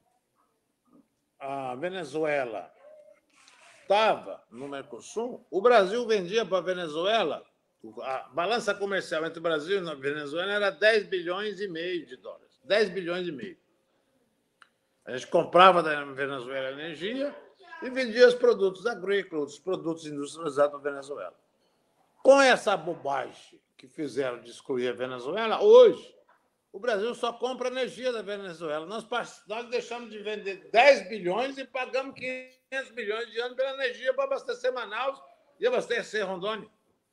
a Venezuela estava no Mercosul, o Brasil vendia para a Venezuela, a balança comercial entre o Brasil e a Venezuela era dez bilhões e meio de dólares. dez bilhões e meio. A gente comprava da Venezuela energia e vendia os produtos agrícolas, os produtos industrializados da Venezuela. Com essa bobagem que fizeram de excluir a Venezuela, hoje o Brasil só compra energia da Venezuela. Nós, nós deixamos de vender dez bilhões e pagamos quinhentos bilhões de anos pela energia para abastecer Manaus e abastecer Rondônia.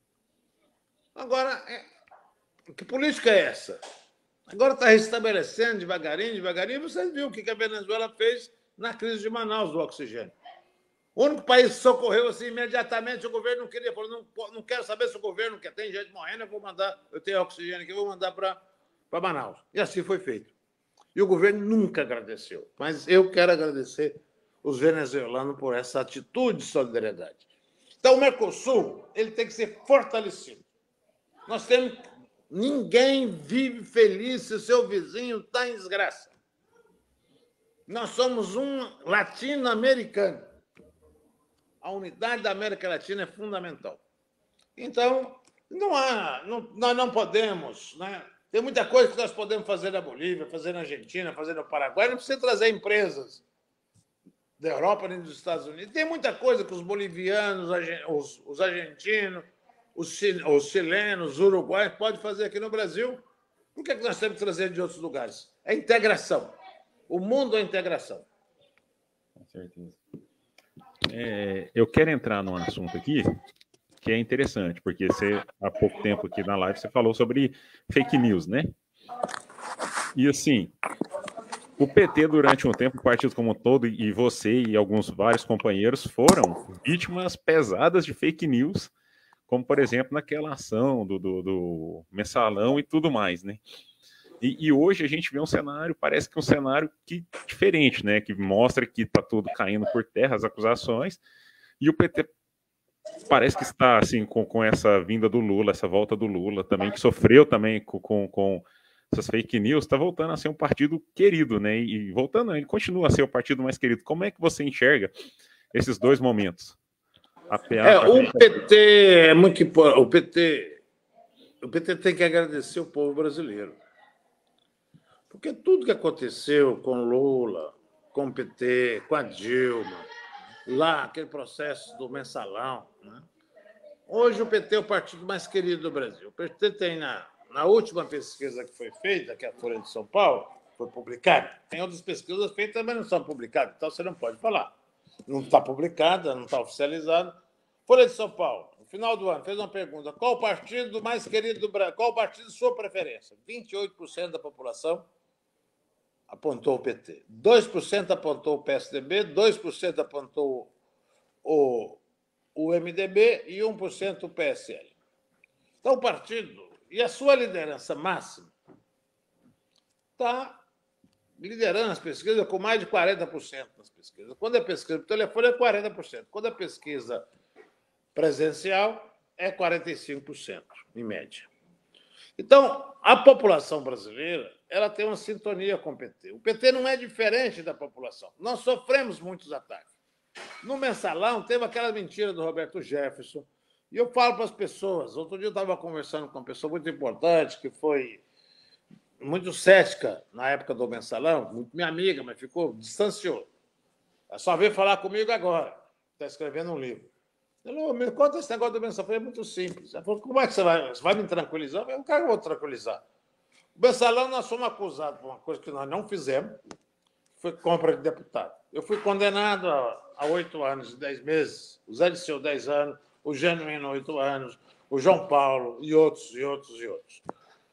Agora, é... que política é essa? Agora está restabelecendo devagarinho, devagarinho. Vocês viram o que a Venezuela fez na crise de Manaus do oxigênio. O único país que socorreu assim imediatamente, o governo não queria, falou, não, não quero saber se o governo quer, tem gente morrendo, eu vou mandar, eu tenho oxigênio aqui, eu vou mandar para para Manaus. E assim foi feito. E o governo nunca agradeceu. Mas eu quero agradecer os venezuelanos por essa atitude de solidariedade. Então, o Mercosul ele tem que ser fortalecido. Nós temos... Ninguém vive feliz se o seu vizinho está em desgraça. Nós somos um latino-americano. A unidade da América Latina é fundamental. Então, não há... Não, nós não podemos... Né? Tem muita coisa que nós podemos fazer na Bolívia, fazer na Argentina, fazer no Paraguai. Não precisa trazer empresas da Europa nem dos Estados Unidos. Tem muita coisa que os bolivianos, os, os argentinos, os, os chilenos, os uruguaios podem fazer aqui no Brasil. Por que nós temos que trazer de outros lugares? É integração. O mundo é integração. Com certeza. É, eu quero entrar num assunto aqui que é interessante, porque você, há pouco tempo aqui na live, você falou sobre fake news, né? E assim, o P T, durante um tempo, o partido como um todo, e você e alguns vários companheiros foram vítimas pesadas de fake news, como, por exemplo, naquela ação do, do, do mensalão e tudo mais, né? E, e hoje a gente vê um cenário, parece que um cenário que, diferente, né? Que mostra que está tudo caindo por terra, as acusações, e o P T parece que está assim com, com essa vinda do Lula, essa volta do Lula também, que sofreu também com, com, com essas fake news, está voltando a ser um partido querido, né? E, e voltando, ele continua a ser o partido mais querido. Como é que você enxerga esses dois momentos? A, a, é, o P T é muito importante. O P T, o P T tem que agradecer o povo brasileiro. Porque tudo que aconteceu com Lula, com o P T, com a Dilma, lá, aquele processo do mensalão, né? Hoje o P T é o partido mais querido do Brasil. O P T tem, na, na última pesquisa que foi feita, que é a Folha de São Paulo, foi publicada, tem outras pesquisas feitas também não são publicadas, então você não pode falar. Não está publicada, não está oficializada. Folha de São Paulo, no final do ano, fez uma pergunta: qual o partido mais querido do Brasil? Qual o partido de sua preferência? vinte e oito por cento da população apontou o P T. dois por cento apontou o P S D B, dois por cento apontou o, o M D B e um por cento o P S L. Então, o partido e a sua liderança máxima está liderando as pesquisas com mais de quarenta por cento nas pesquisas. Quando é pesquisa por telefone, é quarenta por cento. Quando é pesquisa presencial é quarenta e cinco por cento, em média. Então, a população brasileira ela tem uma sintonia com o P T. O P T não é diferente da população. Nós sofremos muitos ataques. No Mensalão, teve aquela mentira do Roberto Jefferson. E eu falo para as pessoas, outro dia eu estava conversando com uma pessoa muito importante, que foi muito cética na época do Mensalão, muito minha amiga, mas ficou, distanciou. Ela só veio falar comigo agora, está escrevendo um livro. Ela falou, me conta esse negócio do Mensalão. Eu falei, é muito simples. Ela falou, como é que você vai? Você vai me tranquilizar? Eu falei, não quero que eu vou tranquilizar. O Mensalão, nós fomos acusados por uma coisa que nós não fizemos, foi compra de deputado. Eu fui condenado a oito anos e dez meses, o Zé Disseu, dez anos, o Genuíno, oito anos, o João Paulo e outros, e outros, e outros.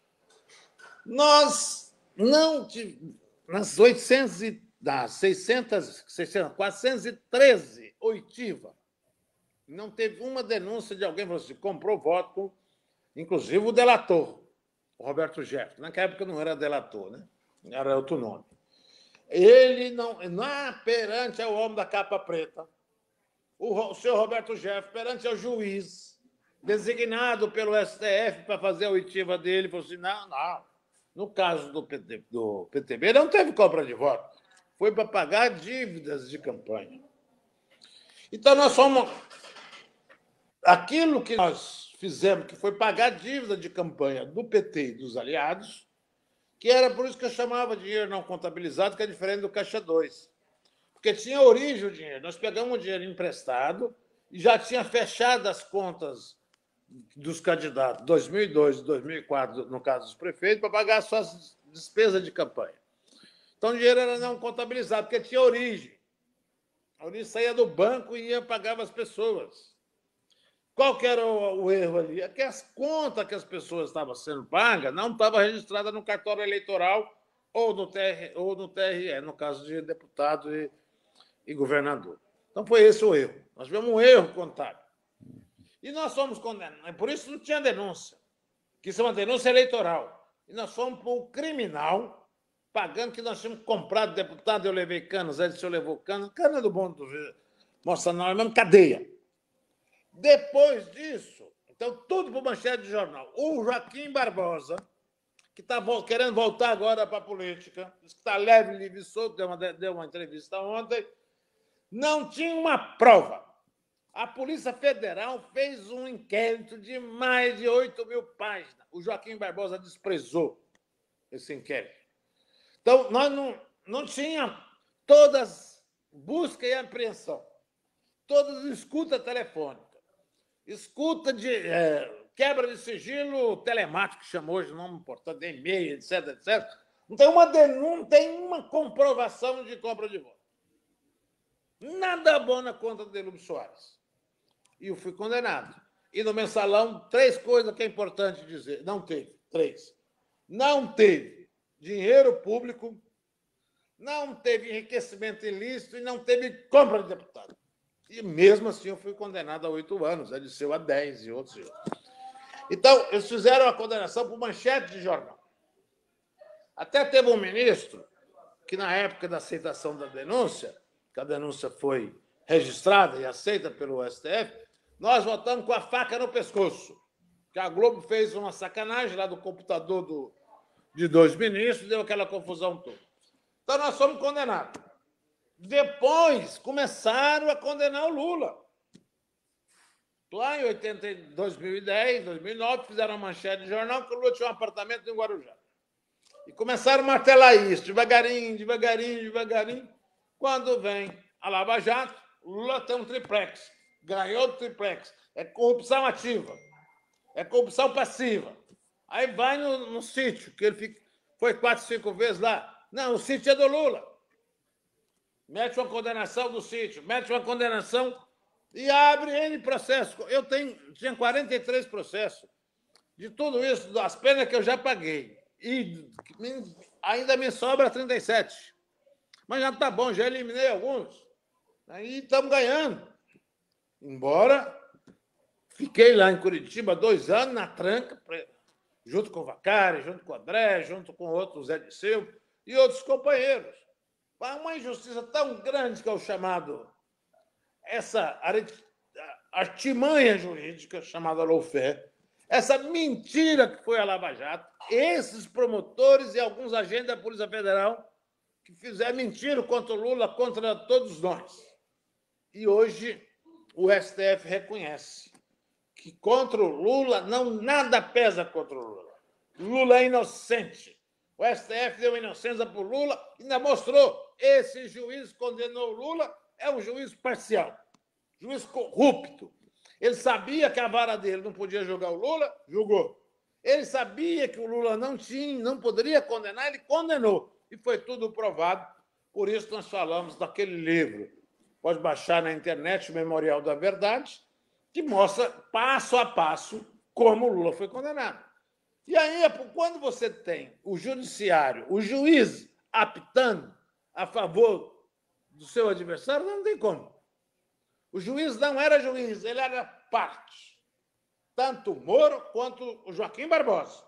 Nós não tivemos, nas oitocentas e das seiscentas, seiscentas, quatrocentas e treze oitiva, não teve uma denúncia de alguém que assim, comprou voto, inclusive o delator, o Roberto Jefferson. Naquela época não era delator, né? Era outro nome. Ele não, não perante ao homem da capa preta, o, o senhor Roberto Jefferson, perante ao juiz, designado pelo S T F para fazer a oitiva dele, falou assim: não, não. No caso do, P T, do P T B, não teve compra de voto. Foi para pagar dívidas de campanha. Então, nós somos. Aquilo que nós fizemos, que foi pagar dívida de campanha do P T e dos aliados, que era por isso que eu chamava dinheiro não contabilizado, que é diferente do Caixa dois. Porque tinha origem o dinheiro. Nós pegamos o dinheiro emprestado e já tinha fechado as contas dos candidatos dois mil e dois e dois mil e quatro, no caso dos prefeitos, para pagar suas despesas de campanha. Então, o dinheiro era não contabilizado, porque tinha origem. A origem saía do banco e ia pagar as pessoas. Qual que era o, o erro ali? É que as contas que as pessoas estavam sendo pagas não estavam registradas no cartório eleitoral ou no T R, ou no T R E, no caso de deputado e, e governador. Então, foi esse o erro. Nós tivemos um erro contábil. E nós fomos condenados. Por isso não tinha denúncia, que isso é uma denúncia eleitoral. E nós fomos para o criminal, pagando que nós tínhamos comprado deputado, eu levei cana, Zé Disseu levou cana, cana do bom do Mostra nós mesmo, cadeia. Depois disso, então, tudo para manchete de jornal. O Joaquim Barbosa, que está querendo voltar agora para a política, diz que está leve, livre e solto, deu uma, deu uma entrevista ontem, não tinha uma prova. A Polícia Federal fez um inquérito de mais de oito mil páginas. O Joaquim Barbosa desprezou esse inquérito. Então, nós não, não tínhamos todas busca e apreensão, todas escuta telefônica, escuta de é, quebra de sigilo telemático, que chamou hoje o nome importante, de e-mail, etc, etcétera. Não tem uma denúncia, não tem uma comprovação de compra de voto. Nada bom na conta do Delúbio Soares. E eu fui condenado. E no Mensalão, três coisas que é importante dizer. Não teve. Três. Não teve dinheiro público, não teve enriquecimento ilícito e não teve compra de deputado. E mesmo assim eu fui condenado a oito anos, a Disseu a dez e outros. E outros. Então, eles fizeram a condenação por manchete de jornal. Até teve um ministro que, na época da aceitação da denúncia, que a denúncia foi registrada e aceita pelo S T F, nós votamos com a faca no pescoço. Que a Globo fez uma sacanagem lá do computador do, de dois ministros, deu aquela confusão toda. Então, nós fomos condenados. Depois, começaram a condenar o Lula. Lá em oitenta, dois mil e dez, dois mil e nove, fizeram uma manchete de jornal que o Lula tinha um apartamento em Guarujá. E começaram a martelar isso, devagarinho, devagarinho, devagarinho. Quando vem a Lava Jato, o Lula tem um triplex. Ganhou o triplex. É corrupção ativa. É corrupção passiva. Aí vai no, no sítio, que ele fica, foi quatro, cinco vezes lá. Não, o sítio é do Lula. Mete uma condenação do sítio, mete uma condenação e abre N processos. Eu tenho, tinha quarenta e três processos. De tudo isso, das penas que eu já paguei. E ainda me sobra trinta e sete. Mas já está bom, já eliminei alguns. Aí estamos ganhando. Embora fiquei lá em Curitiba dois anos na tranca, junto com o Vacari, junto com o André, junto com outros Zé Disseu e outros companheiros. Uma injustiça tão grande que é o chamado essa artimanha jurídica chamada lawfare, essa mentira que foi a Lava Jato, esses promotores e alguns agentes da Polícia Federal que fizeram mentira contra o Lula, contra todos nós. E hoje o S T F reconhece que contra o Lula não nada pesa contra o Lula. Lula é inocente. O S T F deu inocência para o Lula e ainda mostrou. Esse juiz condenou o Lula, é um juiz parcial, juiz corrupto. Ele sabia que a vara dele não podia julgar o Lula, julgou. Ele sabia que o Lula não tinha, não poderia condenar, ele condenou. E foi tudo provado. Por isso nós falamos daquele livro. Pode baixar na internet, o Memorial da Verdade, que mostra passo a passo como o Lula foi condenado. E aí, quando você tem o judiciário, o juiz apitando a favor do seu adversário, não tem como. O juiz não era juiz, ele era parte. Tanto o Moro quanto o Joaquim Barbosa.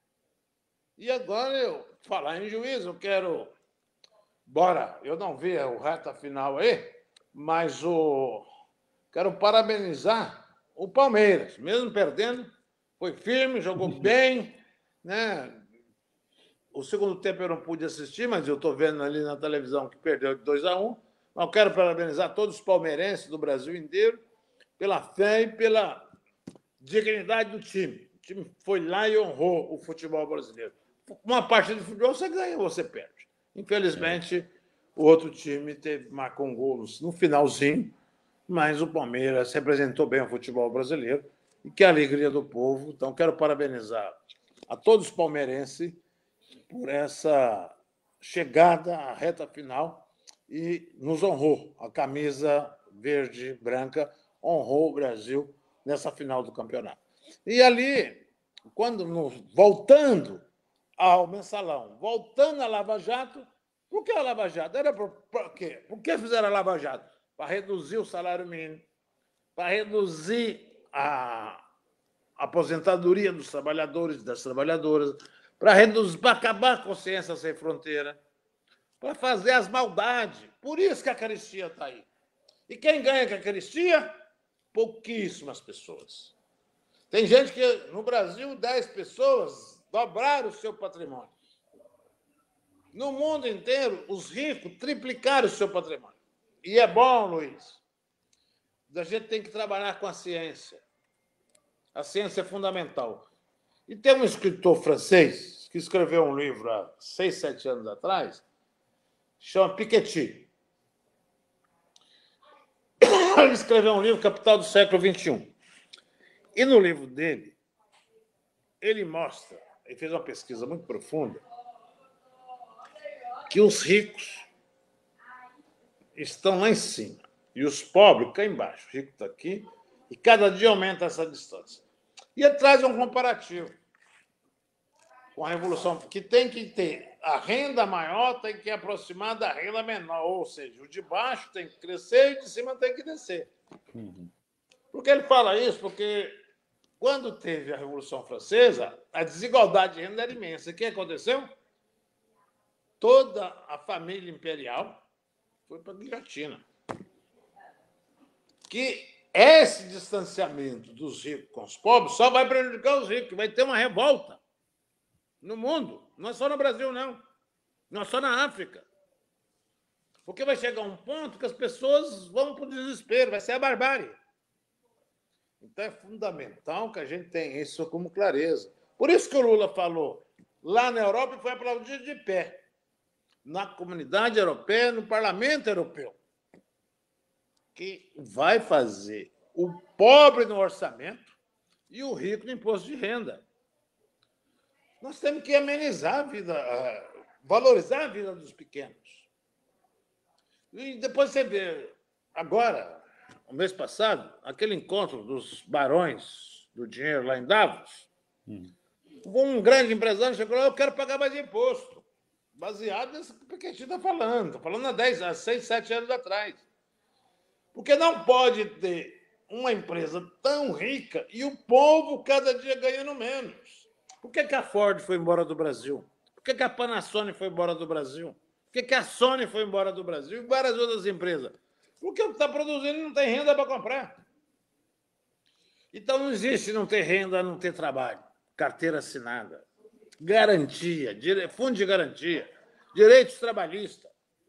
E agora, eu falar em juiz, eu quero... Bora, eu não vi o reta final aí, mas o... quero parabenizar o Palmeiras. Mesmo perdendo, foi firme, jogou bem, né? O segundo tempo eu não pude assistir, mas eu estou vendo ali na televisão que perdeu de dois a um. Mas eu quero parabenizar todos os palmeirenses do Brasil inteiro pela fé e pela dignidade do time. O time foi lá e honrou o futebol brasileiro. Uma partida de futebol você ganha ou você perde. Infelizmente, o outro time teve, marcou um gol no finalzinho, mas o Palmeiras representou bem o futebol brasileiro e que alegria do povo. Então, quero parabenizar a todos os palmeirenses por essa chegada à reta final e nos honrou. A camisa verde e branca honrou o Brasil nessa final do campeonato. E ali, quando nos, voltando ao Mensalão, voltando à Lava Jato, por que a Lava Jato? Era por, por quê? Por que fizeram a Lava Jato? Para reduzir o salário mínimo, para reduzir a aposentadoria dos trabalhadores e das trabalhadoras, para reduzir, para acabar com a consciência sem fronteira, para fazer as maldades. Por isso que a caristia está aí. E quem ganha com a caristia? Pouquíssimas pessoas. Tem gente que, no Brasil, dez pessoas dobraram o seu patrimônio. No mundo inteiro, os ricos triplicaram o seu patrimônio. E é bom, Luiz. A gente tem que trabalhar com a ciência. A ciência é fundamental. E tem um escritor francês que escreveu um livro há seis, sete anos atrás, chama Piketty. Ele escreveu um livro, Capital do Século vinte e um. E no livro dele, ele mostra, ele fez uma pesquisa muito profunda, que os ricos estão lá em cima e os pobres cá embaixo. O rico está aqui e cada dia aumenta essa distância. E ele traz um comparativo com a revolução, que tem que ter a renda maior, tem que aproximar da renda menor, ou seja, o de baixo tem que crescer e o de cima tem que descer. Uhum. Por que ele fala isso? Porque quando teve a Revolução Francesa, a desigualdade de renda era imensa. O que aconteceu? Toda a família imperial foi para a guilhotina. Que esse distanciamento dos ricos com os pobres só vai prejudicar os ricos, vai ter uma revolta no mundo, não é só no Brasil, não. Não é só na África. Porque vai chegar um ponto que as pessoas vão para o desespero, vai ser a barbárie. Então é fundamental que a gente tenha isso como clareza. Por isso que o Lula falou lá na Europa e foi aplaudido de pé. Na comunidade europeia, no parlamento europeu. Que vai fazer o pobre no orçamento e o rico no imposto de renda. Nós temos que amenizar a vida, valorizar a vida dos pequenos. E depois você vê, agora, o mês passado, aquele encontro dos barões do dinheiro lá em Davos, hum. um grande empresário chegou lá, eu quero pagar mais imposto, baseado nisso que a gente está falando. Estou falando há dez, há seis, sete anos atrás. Porque não pode ter uma empresa tão rica e o povo cada dia ganhando menos. Por que, que a Ford foi embora do Brasil? Por que, que a Panasonic foi embora do Brasil? Por que, que a Sony foi embora do Brasil? E várias outras empresas. Porque o que está produzindo não tem renda para comprar. Então não existe não ter renda, não ter trabalho, carteira assinada, garantia, dire... fundo de garantia, direitos trabalhistas.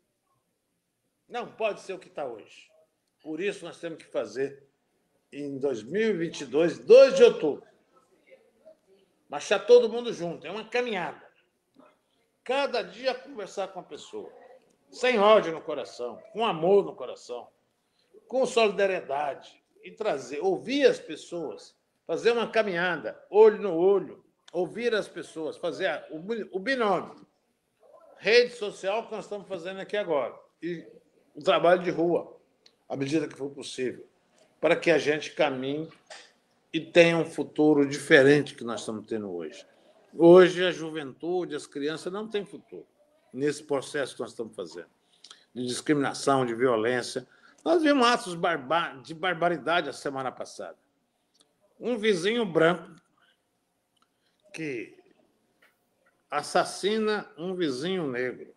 Não pode ser o que está hoje. Por isso nós temos que fazer, em dois mil e vinte e dois, dois de outubro, marchar todo mundo junto, é uma caminhada. Cada dia conversar com a pessoa, sem ódio no coração, com amor no coração, com solidariedade, e trazer, ouvir as pessoas, fazer uma caminhada, olho no olho, ouvir as pessoas, fazer o binômio. Rede social que nós estamos fazendo aqui agora. E o trabalho de rua, à medida que for possível, para que a gente caminhe e tenha um futuro diferente que nós estamos tendo hoje. Hoje, a juventude, as crianças não têm futuro nesse processo que nós estamos fazendo, de discriminação, de violência. Nós vimos atos de barbaridade a semana passada. Um vizinho branco que assassina um vizinho negro.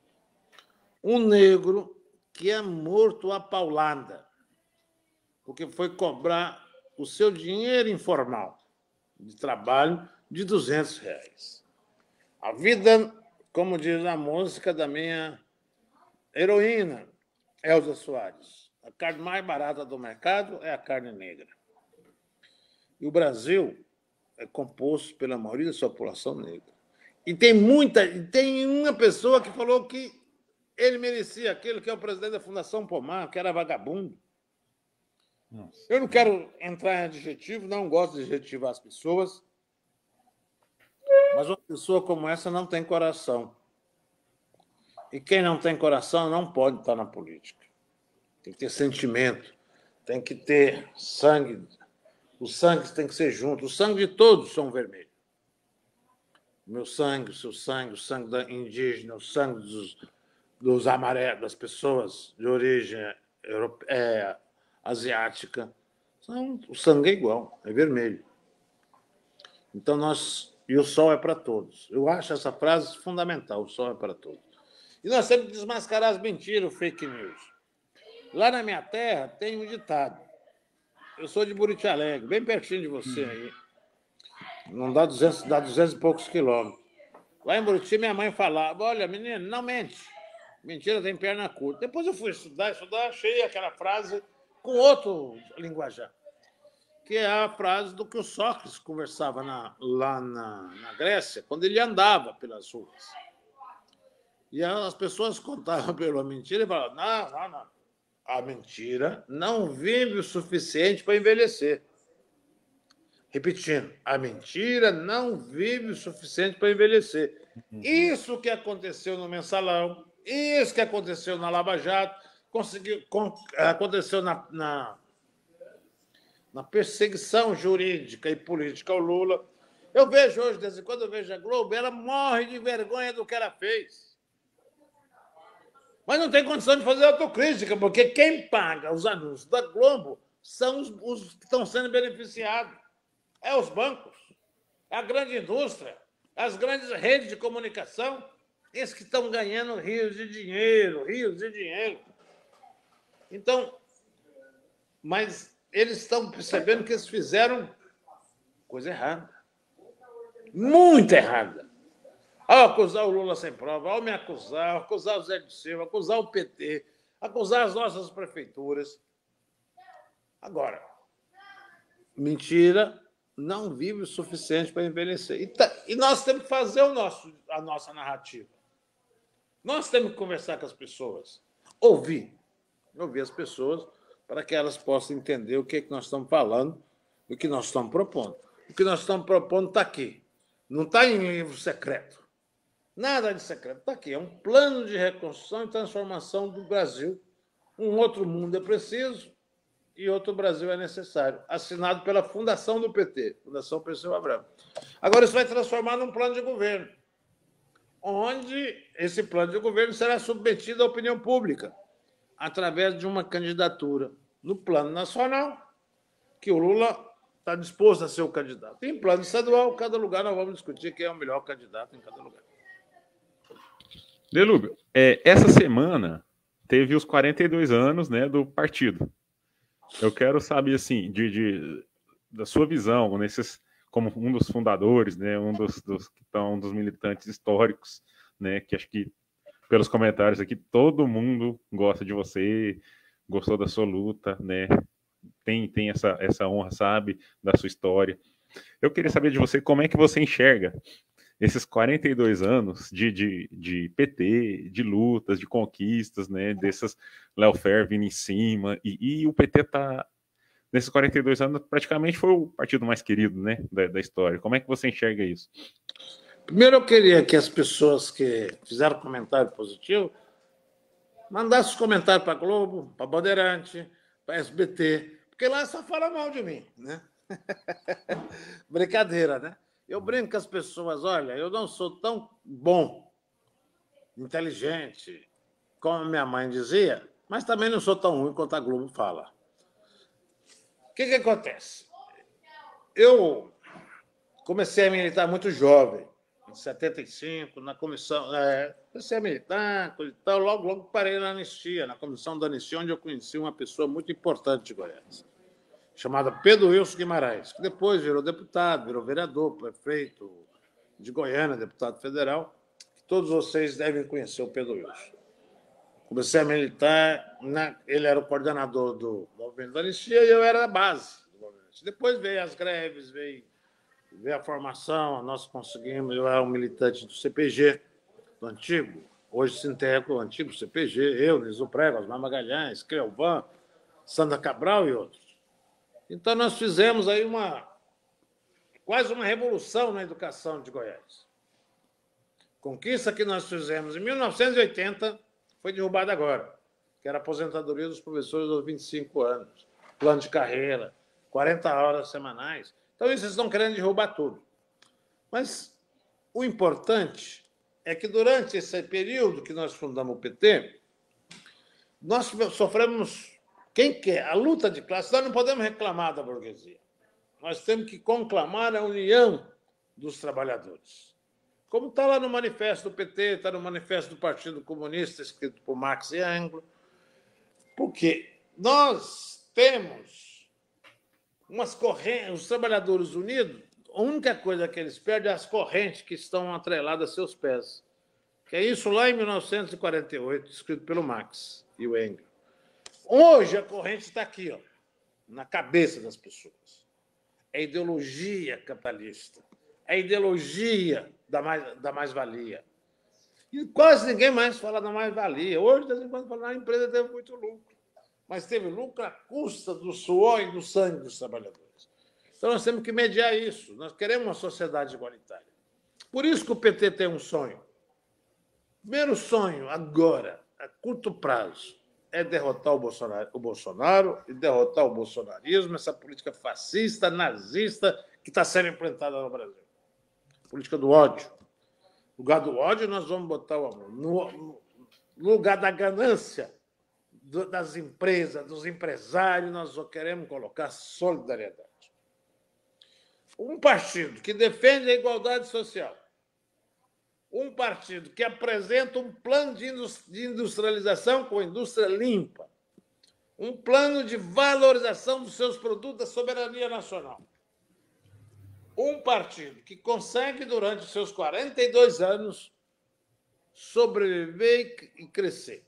Um negro que é morto à paulada, porque foi cobrar o seu dinheiro informal de trabalho de duzentos reais. A vida, como diz a música da minha heroína, Elza Soares, a carne mais barata do mercado é a carne negra. E o Brasil é composto pela maioria da sua população negra. E tem muita, tem uma pessoa que falou que ele merecia aquilo, que é o presidente da Fundação Pomar, que era vagabundo. Nossa. Eu não quero entrar em adjetivo, não gosto de adjetivar as pessoas, mas uma pessoa como essa não tem coração. E quem não tem coração não pode estar na política. Tem que ter sentimento, tem que ter sangue. O sangue tem que ser junto. O sangue de todos são vermelhos. O meu sangue, o seu sangue, o sangue da indígena, o sangue dos, dos amarelos, das pessoas de origem europeia, é, asiática. São, o sangue é igual, é vermelho. Então, nós... E o sol é para todos. Eu acho essa frase fundamental, o sol é para todos. E nós temos que desmascarar as mentiras, o fake news. Lá na minha terra tem um ditado. Eu sou de Buriti Alegre, bem pertinho de você aí. Não dá duzentos, dá duzentos e poucos quilômetros. Lá em Buriti, minha mãe falava, olha, menino, não mente. Mentira tem perna curta. Depois eu fui estudar, estudar, achei aquela frase com outro linguajar, que é a frase do que o Sócrates conversava na, lá na, na Grécia, quando ele andava pelas ruas. E as pessoas contavam pela mentira e falavam, não, não, não. A mentira não vive o suficiente para envelhecer. Repetindo, a mentira não vive o suficiente para envelhecer. Isso que aconteceu no Mensalão, isso que aconteceu na Lava Jato, conseguiu, aconteceu na, na, na perseguição jurídica e política ao Lula. Eu vejo hoje, desde quando eu vejo a Globo, ela morre de vergonha do que ela fez. Mas não tem condição de fazer autocrítica, porque quem paga os anúncios da Globo são os, os que estão sendo beneficiados. É os bancos, é a grande indústria, as grandes redes de comunicação, esses que estão ganhando rios de dinheiro, rios de dinheiro. Então, mas eles estão percebendo que eles fizeram coisa errada. Muito errada. Ao acusar o Lula sem prova, ao me acusar, acusar o Zé de Silva, acusar o P T, acusar as nossas prefeituras. Agora, mentira não vive o suficiente para envelhecer. E, tá, e nós temos que fazer o nosso, a nossa narrativa. Nós temos que conversar com as pessoas, ouvir, ouvir as pessoas para que elas possam entender o que, é que nós estamos falando, o que nós estamos propondo. O que nós estamos propondo está aqui. Não está em livro secreto. Nada de secreto. Está aqui. É um plano de reconstrução e transformação do Brasil. Um outro mundo é preciso e outro Brasil é necessário. Assinado pela Fundação do P T, Fundação Perseu Abramo. Agora, isso vai transformar num plano de governo, onde esse plano de governo será submetido à opinião pública, através de uma candidatura no plano nacional, que o Lula está disposto a ser o candidato. Em plano estadual, cada lugar nós vamos discutir quem é o melhor candidato em cada lugar. Delúbio, é, essa semana teve os quarenta e dois anos, né, do partido. Eu quero saber, assim, de, de da sua visão, nesses, como um dos fundadores, né, um dos, dos, um dos militantes históricos, né, que acho que, pelos comentários aqui, todo mundo gosta de você, gostou da sua luta, né, tem, tem essa, essa honra, sabe, da sua história. Eu queria saber de você como é que você enxerga esses quarenta e dois anos de, de, de P T, de lutas, de conquistas, né, dessas lawfare vindo em cima, e, e o P T tá, nesses quarenta e dois anos, praticamente foi o partido mais querido, né, da, da história. Como é que você enxerga isso? Primeiro, eu queria que as pessoas que fizeram comentário positivo mandassem os comentários para a Globo, para a Bandeirante, para a S B T, porque lá só fala mal de mim, né? Brincadeira, né? Eu brinco com as pessoas, olha, eu não sou tão bom, inteligente, como minha mãe dizia, mas também não sou tão ruim quanto a Globo fala. O que, que acontece? Eu comecei a militar muito jovem, em setenta e cinco, na comissão. É, comecei a militar, coisa e tal, logo, logo parei na anistia, na comissão da anistia, onde eu conheci uma pessoa muito importante de Goiás, chamada Pedro Wilson Guimarães, que depois virou deputado, virou vereador, prefeito de Goiânia, deputado federal. Todos vocês devem conhecer o Pedro Wilson. Comecei a militar, na, ele era o coordenador do movimento da anistia e eu era a base do movimento. Depois veio as greves, veio, veio a formação, nós conseguimos, eu era um militante do C P G, do antigo, hoje Sinteco, o antigo C P G, eu, Niso Prego, Osmar Magalhães, Cleovan, Sandra Cabral e outros. Então, nós fizemos aí uma, quase uma revolução na educação de Goiás. Conquista que nós fizemos em mil novecentos e oitenta foi derrubada agora, que era a aposentadoria dos professores aos vinte e cinco anos, plano de carreira, quarenta horas semanais. Então, eles estão querendo derrubar tudo. Mas o importante é que, durante esse período que nós fundamos o P T, nós sofremos... Quem quer? A luta de classe. Nós não podemos reclamar da burguesia. Nós temos que conclamar a união dos trabalhadores. Como está lá no manifesto do P T, está no manifesto do Partido Comunista, escrito por Marx e Engels. Porque nós temos umas correntes, os trabalhadores unidos, a única coisa que eles perdem é as correntes que estão atreladas a seus pés. Que é isso lá em mil novecentos e quarenta e oito, escrito pelo Marx e o Engels. Hoje a corrente está aqui, ó, na cabeça das pessoas. É a ideologia capitalista, é a ideologia da mais, da mais-valia. E quase ninguém mais fala da mais-valia. Hoje, de vez em quando, fala, a empresa teve muito lucro, mas teve lucro à custa do suor e do sangue dos trabalhadores. Então, nós temos que mediar isso. Nós queremos uma sociedade igualitária. Por isso que o P T tem um sonho. Primeiro sonho, agora, a curto prazo, é derrotar o Bolsonaro, o Bolsonaro e derrotar o bolsonarismo, essa política fascista, nazista, que está sendo implantada no Brasil. Política do ódio. No lugar do ódio, nós vamos botar o amor. No, no lugar da ganância do, das empresas, dos empresários, nós só queremos colocar solidariedade. Um partido que defende a igualdade social, um partido que apresenta um plano de industrialização com indústria limpa, um plano de valorização dos seus produtos da soberania nacional. Um partido que consegue, durante os seus quarenta e dois anos, sobreviver e crescer.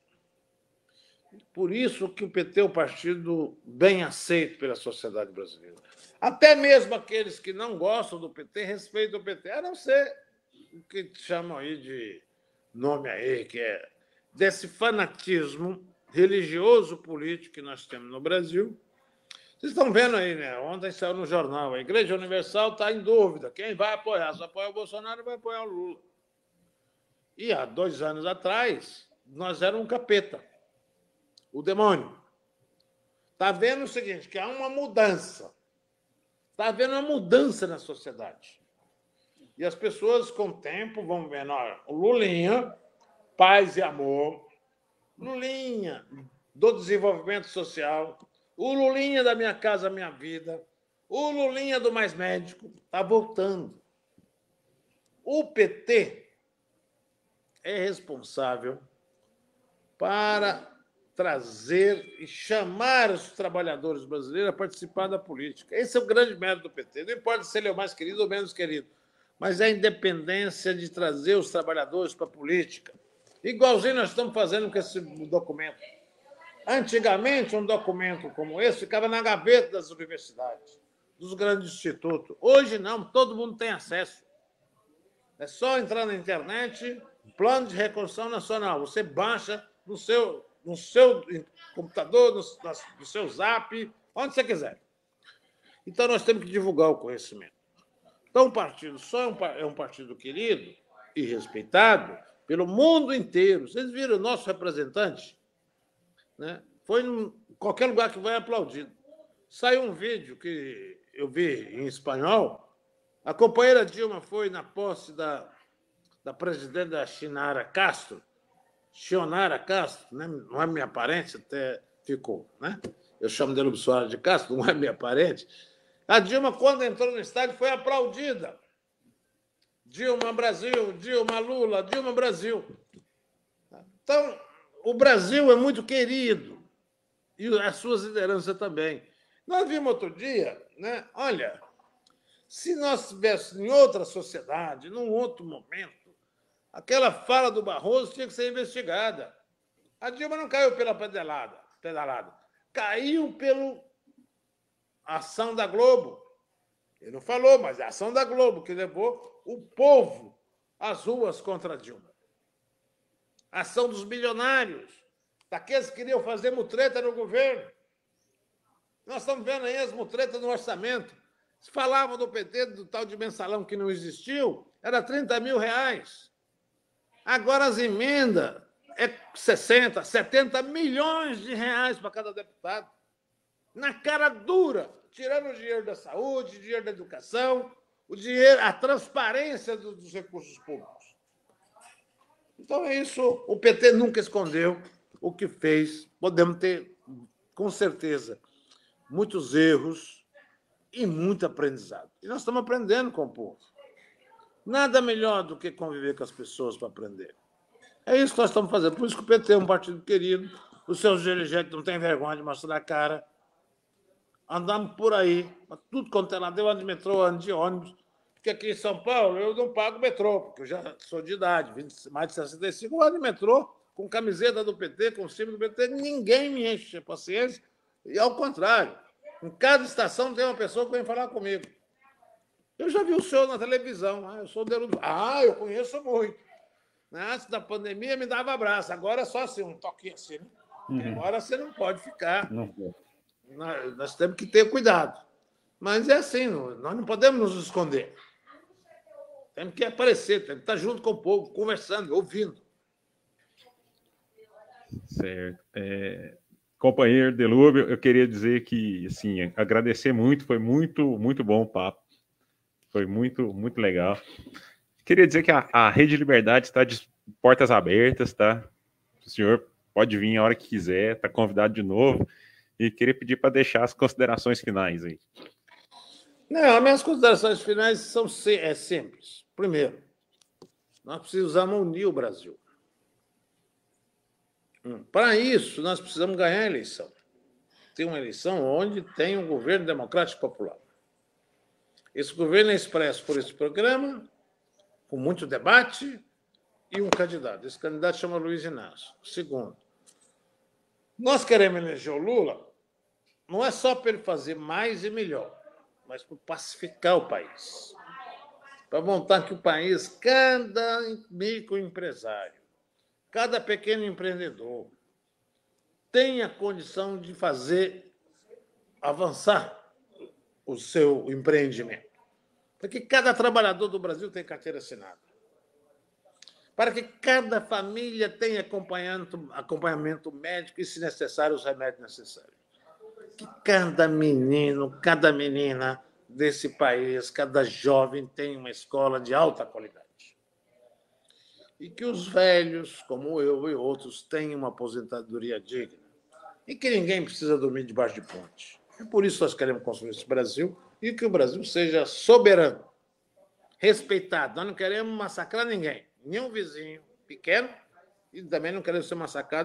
Por isso que o P T é um partido bem aceito pela sociedade brasileira. Até mesmo aqueles que não gostam do P T respeitam o P T, a não ser o que chamam aí de nome aí, que é desse fanatismo religioso político que nós temos no Brasil. Vocês estão vendo aí, né? Ontem saiu no jornal, a Igreja Universal está em dúvida. Quem vai apoiar? Se apoia o Bolsonaro, vai apoiar o Lula. E há dois anos atrás, nós éramos um capeta, o demônio. Está vendo o seguinte, que há uma mudança. Está havendo uma mudança na sociedade. E as pessoas, com o tempo, vão vendo, olha, o Lulinha, paz e amor, Lulinha do desenvolvimento social, o Lulinha da Minha Casa Minha Vida, o Lulinha do Mais Médico, está voltando. O P T é responsável para trazer e chamar os trabalhadores brasileiros a participar da política. Esse é o grande mérito do P T. Não importa se ele é o mais querido ou menos querido, mas é a independência de trazer os trabalhadores para a política. Igualzinho nós estamos fazendo com esse documento. Antigamente, um documento como esse ficava na gaveta das universidades, dos grandes institutos. Hoje, não, todo mundo tem acesso. É só entrar na internet, Plano de Reconstrução Nacional. Você baixa no seu, no seu computador, no, no seu zap, onde você quiser. Então, nós temos que divulgar o conhecimento. Então, o partido só é um, é um partido querido e respeitado pelo mundo inteiro. Vocês viram o nosso representante? Né? Foi em qualquer lugar que vai aplaudido. Saiu um vídeo que eu vi em espanhol. A companheira Dilma foi na posse da, da presidente da Chinara Castro, Xionara Castro, né? Não é minha parente, até ficou. Né? Eu chamo de Lúcio Soares de Castro, não é minha parente. A Dilma, quando entrou no estádio, foi aplaudida. Dilma Brasil, Dilma Lula, Dilma Brasil. Então, o Brasil é muito querido e as suas lideranças também. Nós vimos outro dia, né? Olha, se nós estivéssemos em outra sociedade, num outro momento, aquela fala do Barroso tinha que ser investigada. A Dilma não caiu pela pedalada, pedalada. Caiu pela ação da Globo. Ele não falou, mas é a ação da Globo que levou o povo às ruas contra a Dilma. A ação dos bilionários, daqueles que queriam fazer mutreta no governo. Nós estamos vendo aí as mutretas no orçamento. Se falavam do P T, do tal de mensalão que não existiu, era trinta mil reais. Agora as emendas é sessenta, setenta milhões de reais para cada deputado. Na cara dura, tirando o dinheiro da saúde, o dinheiro da educação, o dinheiro, a transparência dos recursos públicos. Então é isso. O P T nunca escondeu o que fez. Podemos ter, com certeza, muitos erros e muito aprendizado. E nós estamos aprendendo com o povo. Nada melhor do que conviver com as pessoas para aprender. É isso que nós estamos fazendo. Por isso que o P T é um partido querido. Os seus dirigentes não têm vergonha de mostrar a cara. Andamos por aí, tudo quanto é lá, eu ando de metrô, ando de ônibus, porque aqui em São Paulo eu não pago metrô, porque eu já sou de idade, mais de sessenta e cinco, eu ando de metrô, com camiseta do P T, com símbolo do P T, ninguém me enche a paciência, e ao contrário, em cada estação tem uma pessoa que vem falar comigo. Eu já vi o senhor na televisão, ah, eu sou Derudo. Ah, eu conheço muito. Antes da pandemia me dava abraço, agora é só assim, um toquinho assim, né? Uhum. Agora você não pode ficar. Não pode. Nós, nós temos que ter cuidado. Mas é assim, nós não podemos nos esconder. Temos que aparecer, temos que estar junto com o povo, conversando, ouvindo. Certo. É, companheiro Delúbio, eu queria dizer que, assim, agradecer muito, foi muito, muito bom o papo. Foi muito, muito legal. Queria dizer que a, a Rede Liberdade está de portas abertas, tá? O senhor pode vir a hora que quiser, está convidado de novo. E queria pedir para deixar as considerações finais aí. Não, as minhas considerações finais são é simples. Primeiro, nós precisamos unir o Brasil. Para isso, nós precisamos ganhar a eleição. Ter uma eleição onde tem um governo democrático popular. Esse governo é expresso por esse programa, com muito debate, e um candidato. Esse candidato chama Luiz Inácio. Segundo, nós queremos eleger o Lula, não é só para ele fazer mais e melhor, mas para pacificar o país. Para montar que o país, cada microempresário, cada pequeno empreendedor tenha condição de fazer avançar o seu empreendimento. Para que cada trabalhador do Brasil tenha carteira assinada. Para que cada família tenha acompanhamento, acompanhamento médico e, se necessário, os remédios necessários. Que cada menino, cada menina desse país, cada jovem tenha uma escola de alta qualidade. E que os velhos, como eu e outros, tenham uma aposentadoria digna. E que ninguém precisa dormir debaixo de ponte. E por isso nós queremos construir esse Brasil e que o Brasil seja soberano, respeitado. Nós não queremos massacrar ninguém, nenhum vizinho pequeno, e também não queremos ser massacrados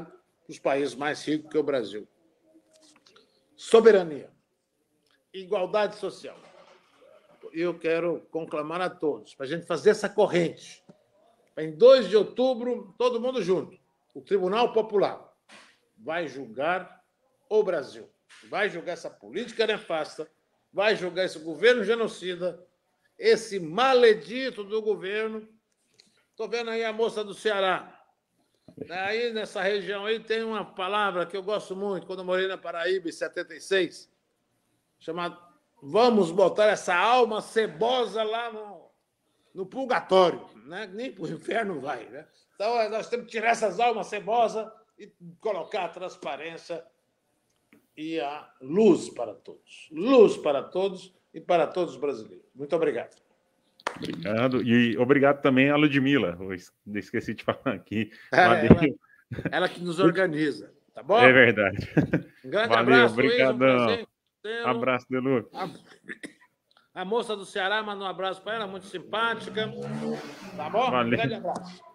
os países mais ricos que o Brasil. Soberania. Igualdade social. Eu quero conclamar a todos para a gente fazer essa corrente. Em dois de outubro, todo mundo junto. O Tribunal Popular vai julgar o Brasil. Vai julgar essa política nefasta, vai julgar esse governo genocida, esse maledito do governo. Estou vendo aí a moça do Ceará. Aí, nessa região aí, tem uma palavra que eu gosto muito, quando eu morei na Paraíba, em setenta e seis, chamada vamos botar essa alma cebosa lá no, no purgatório, né? Nem para o inferno vai. Né? Então, nós temos que tirar essas almas cebosas e colocar a transparência e a luz para todos. Luz para todos e para todos os brasileiros. Muito obrigado. Obrigado. E obrigado também a Ludmila. Eu esqueci de falar aqui. É, ela, ela que nos organiza, tá bom? É verdade. Um grande Valeu, abraço, obrigado. Luiz, um abraço, Delu. A, a moça do Ceará manda um abraço para ela, muito simpática. Tá bom? Valeu. Um grande abraço.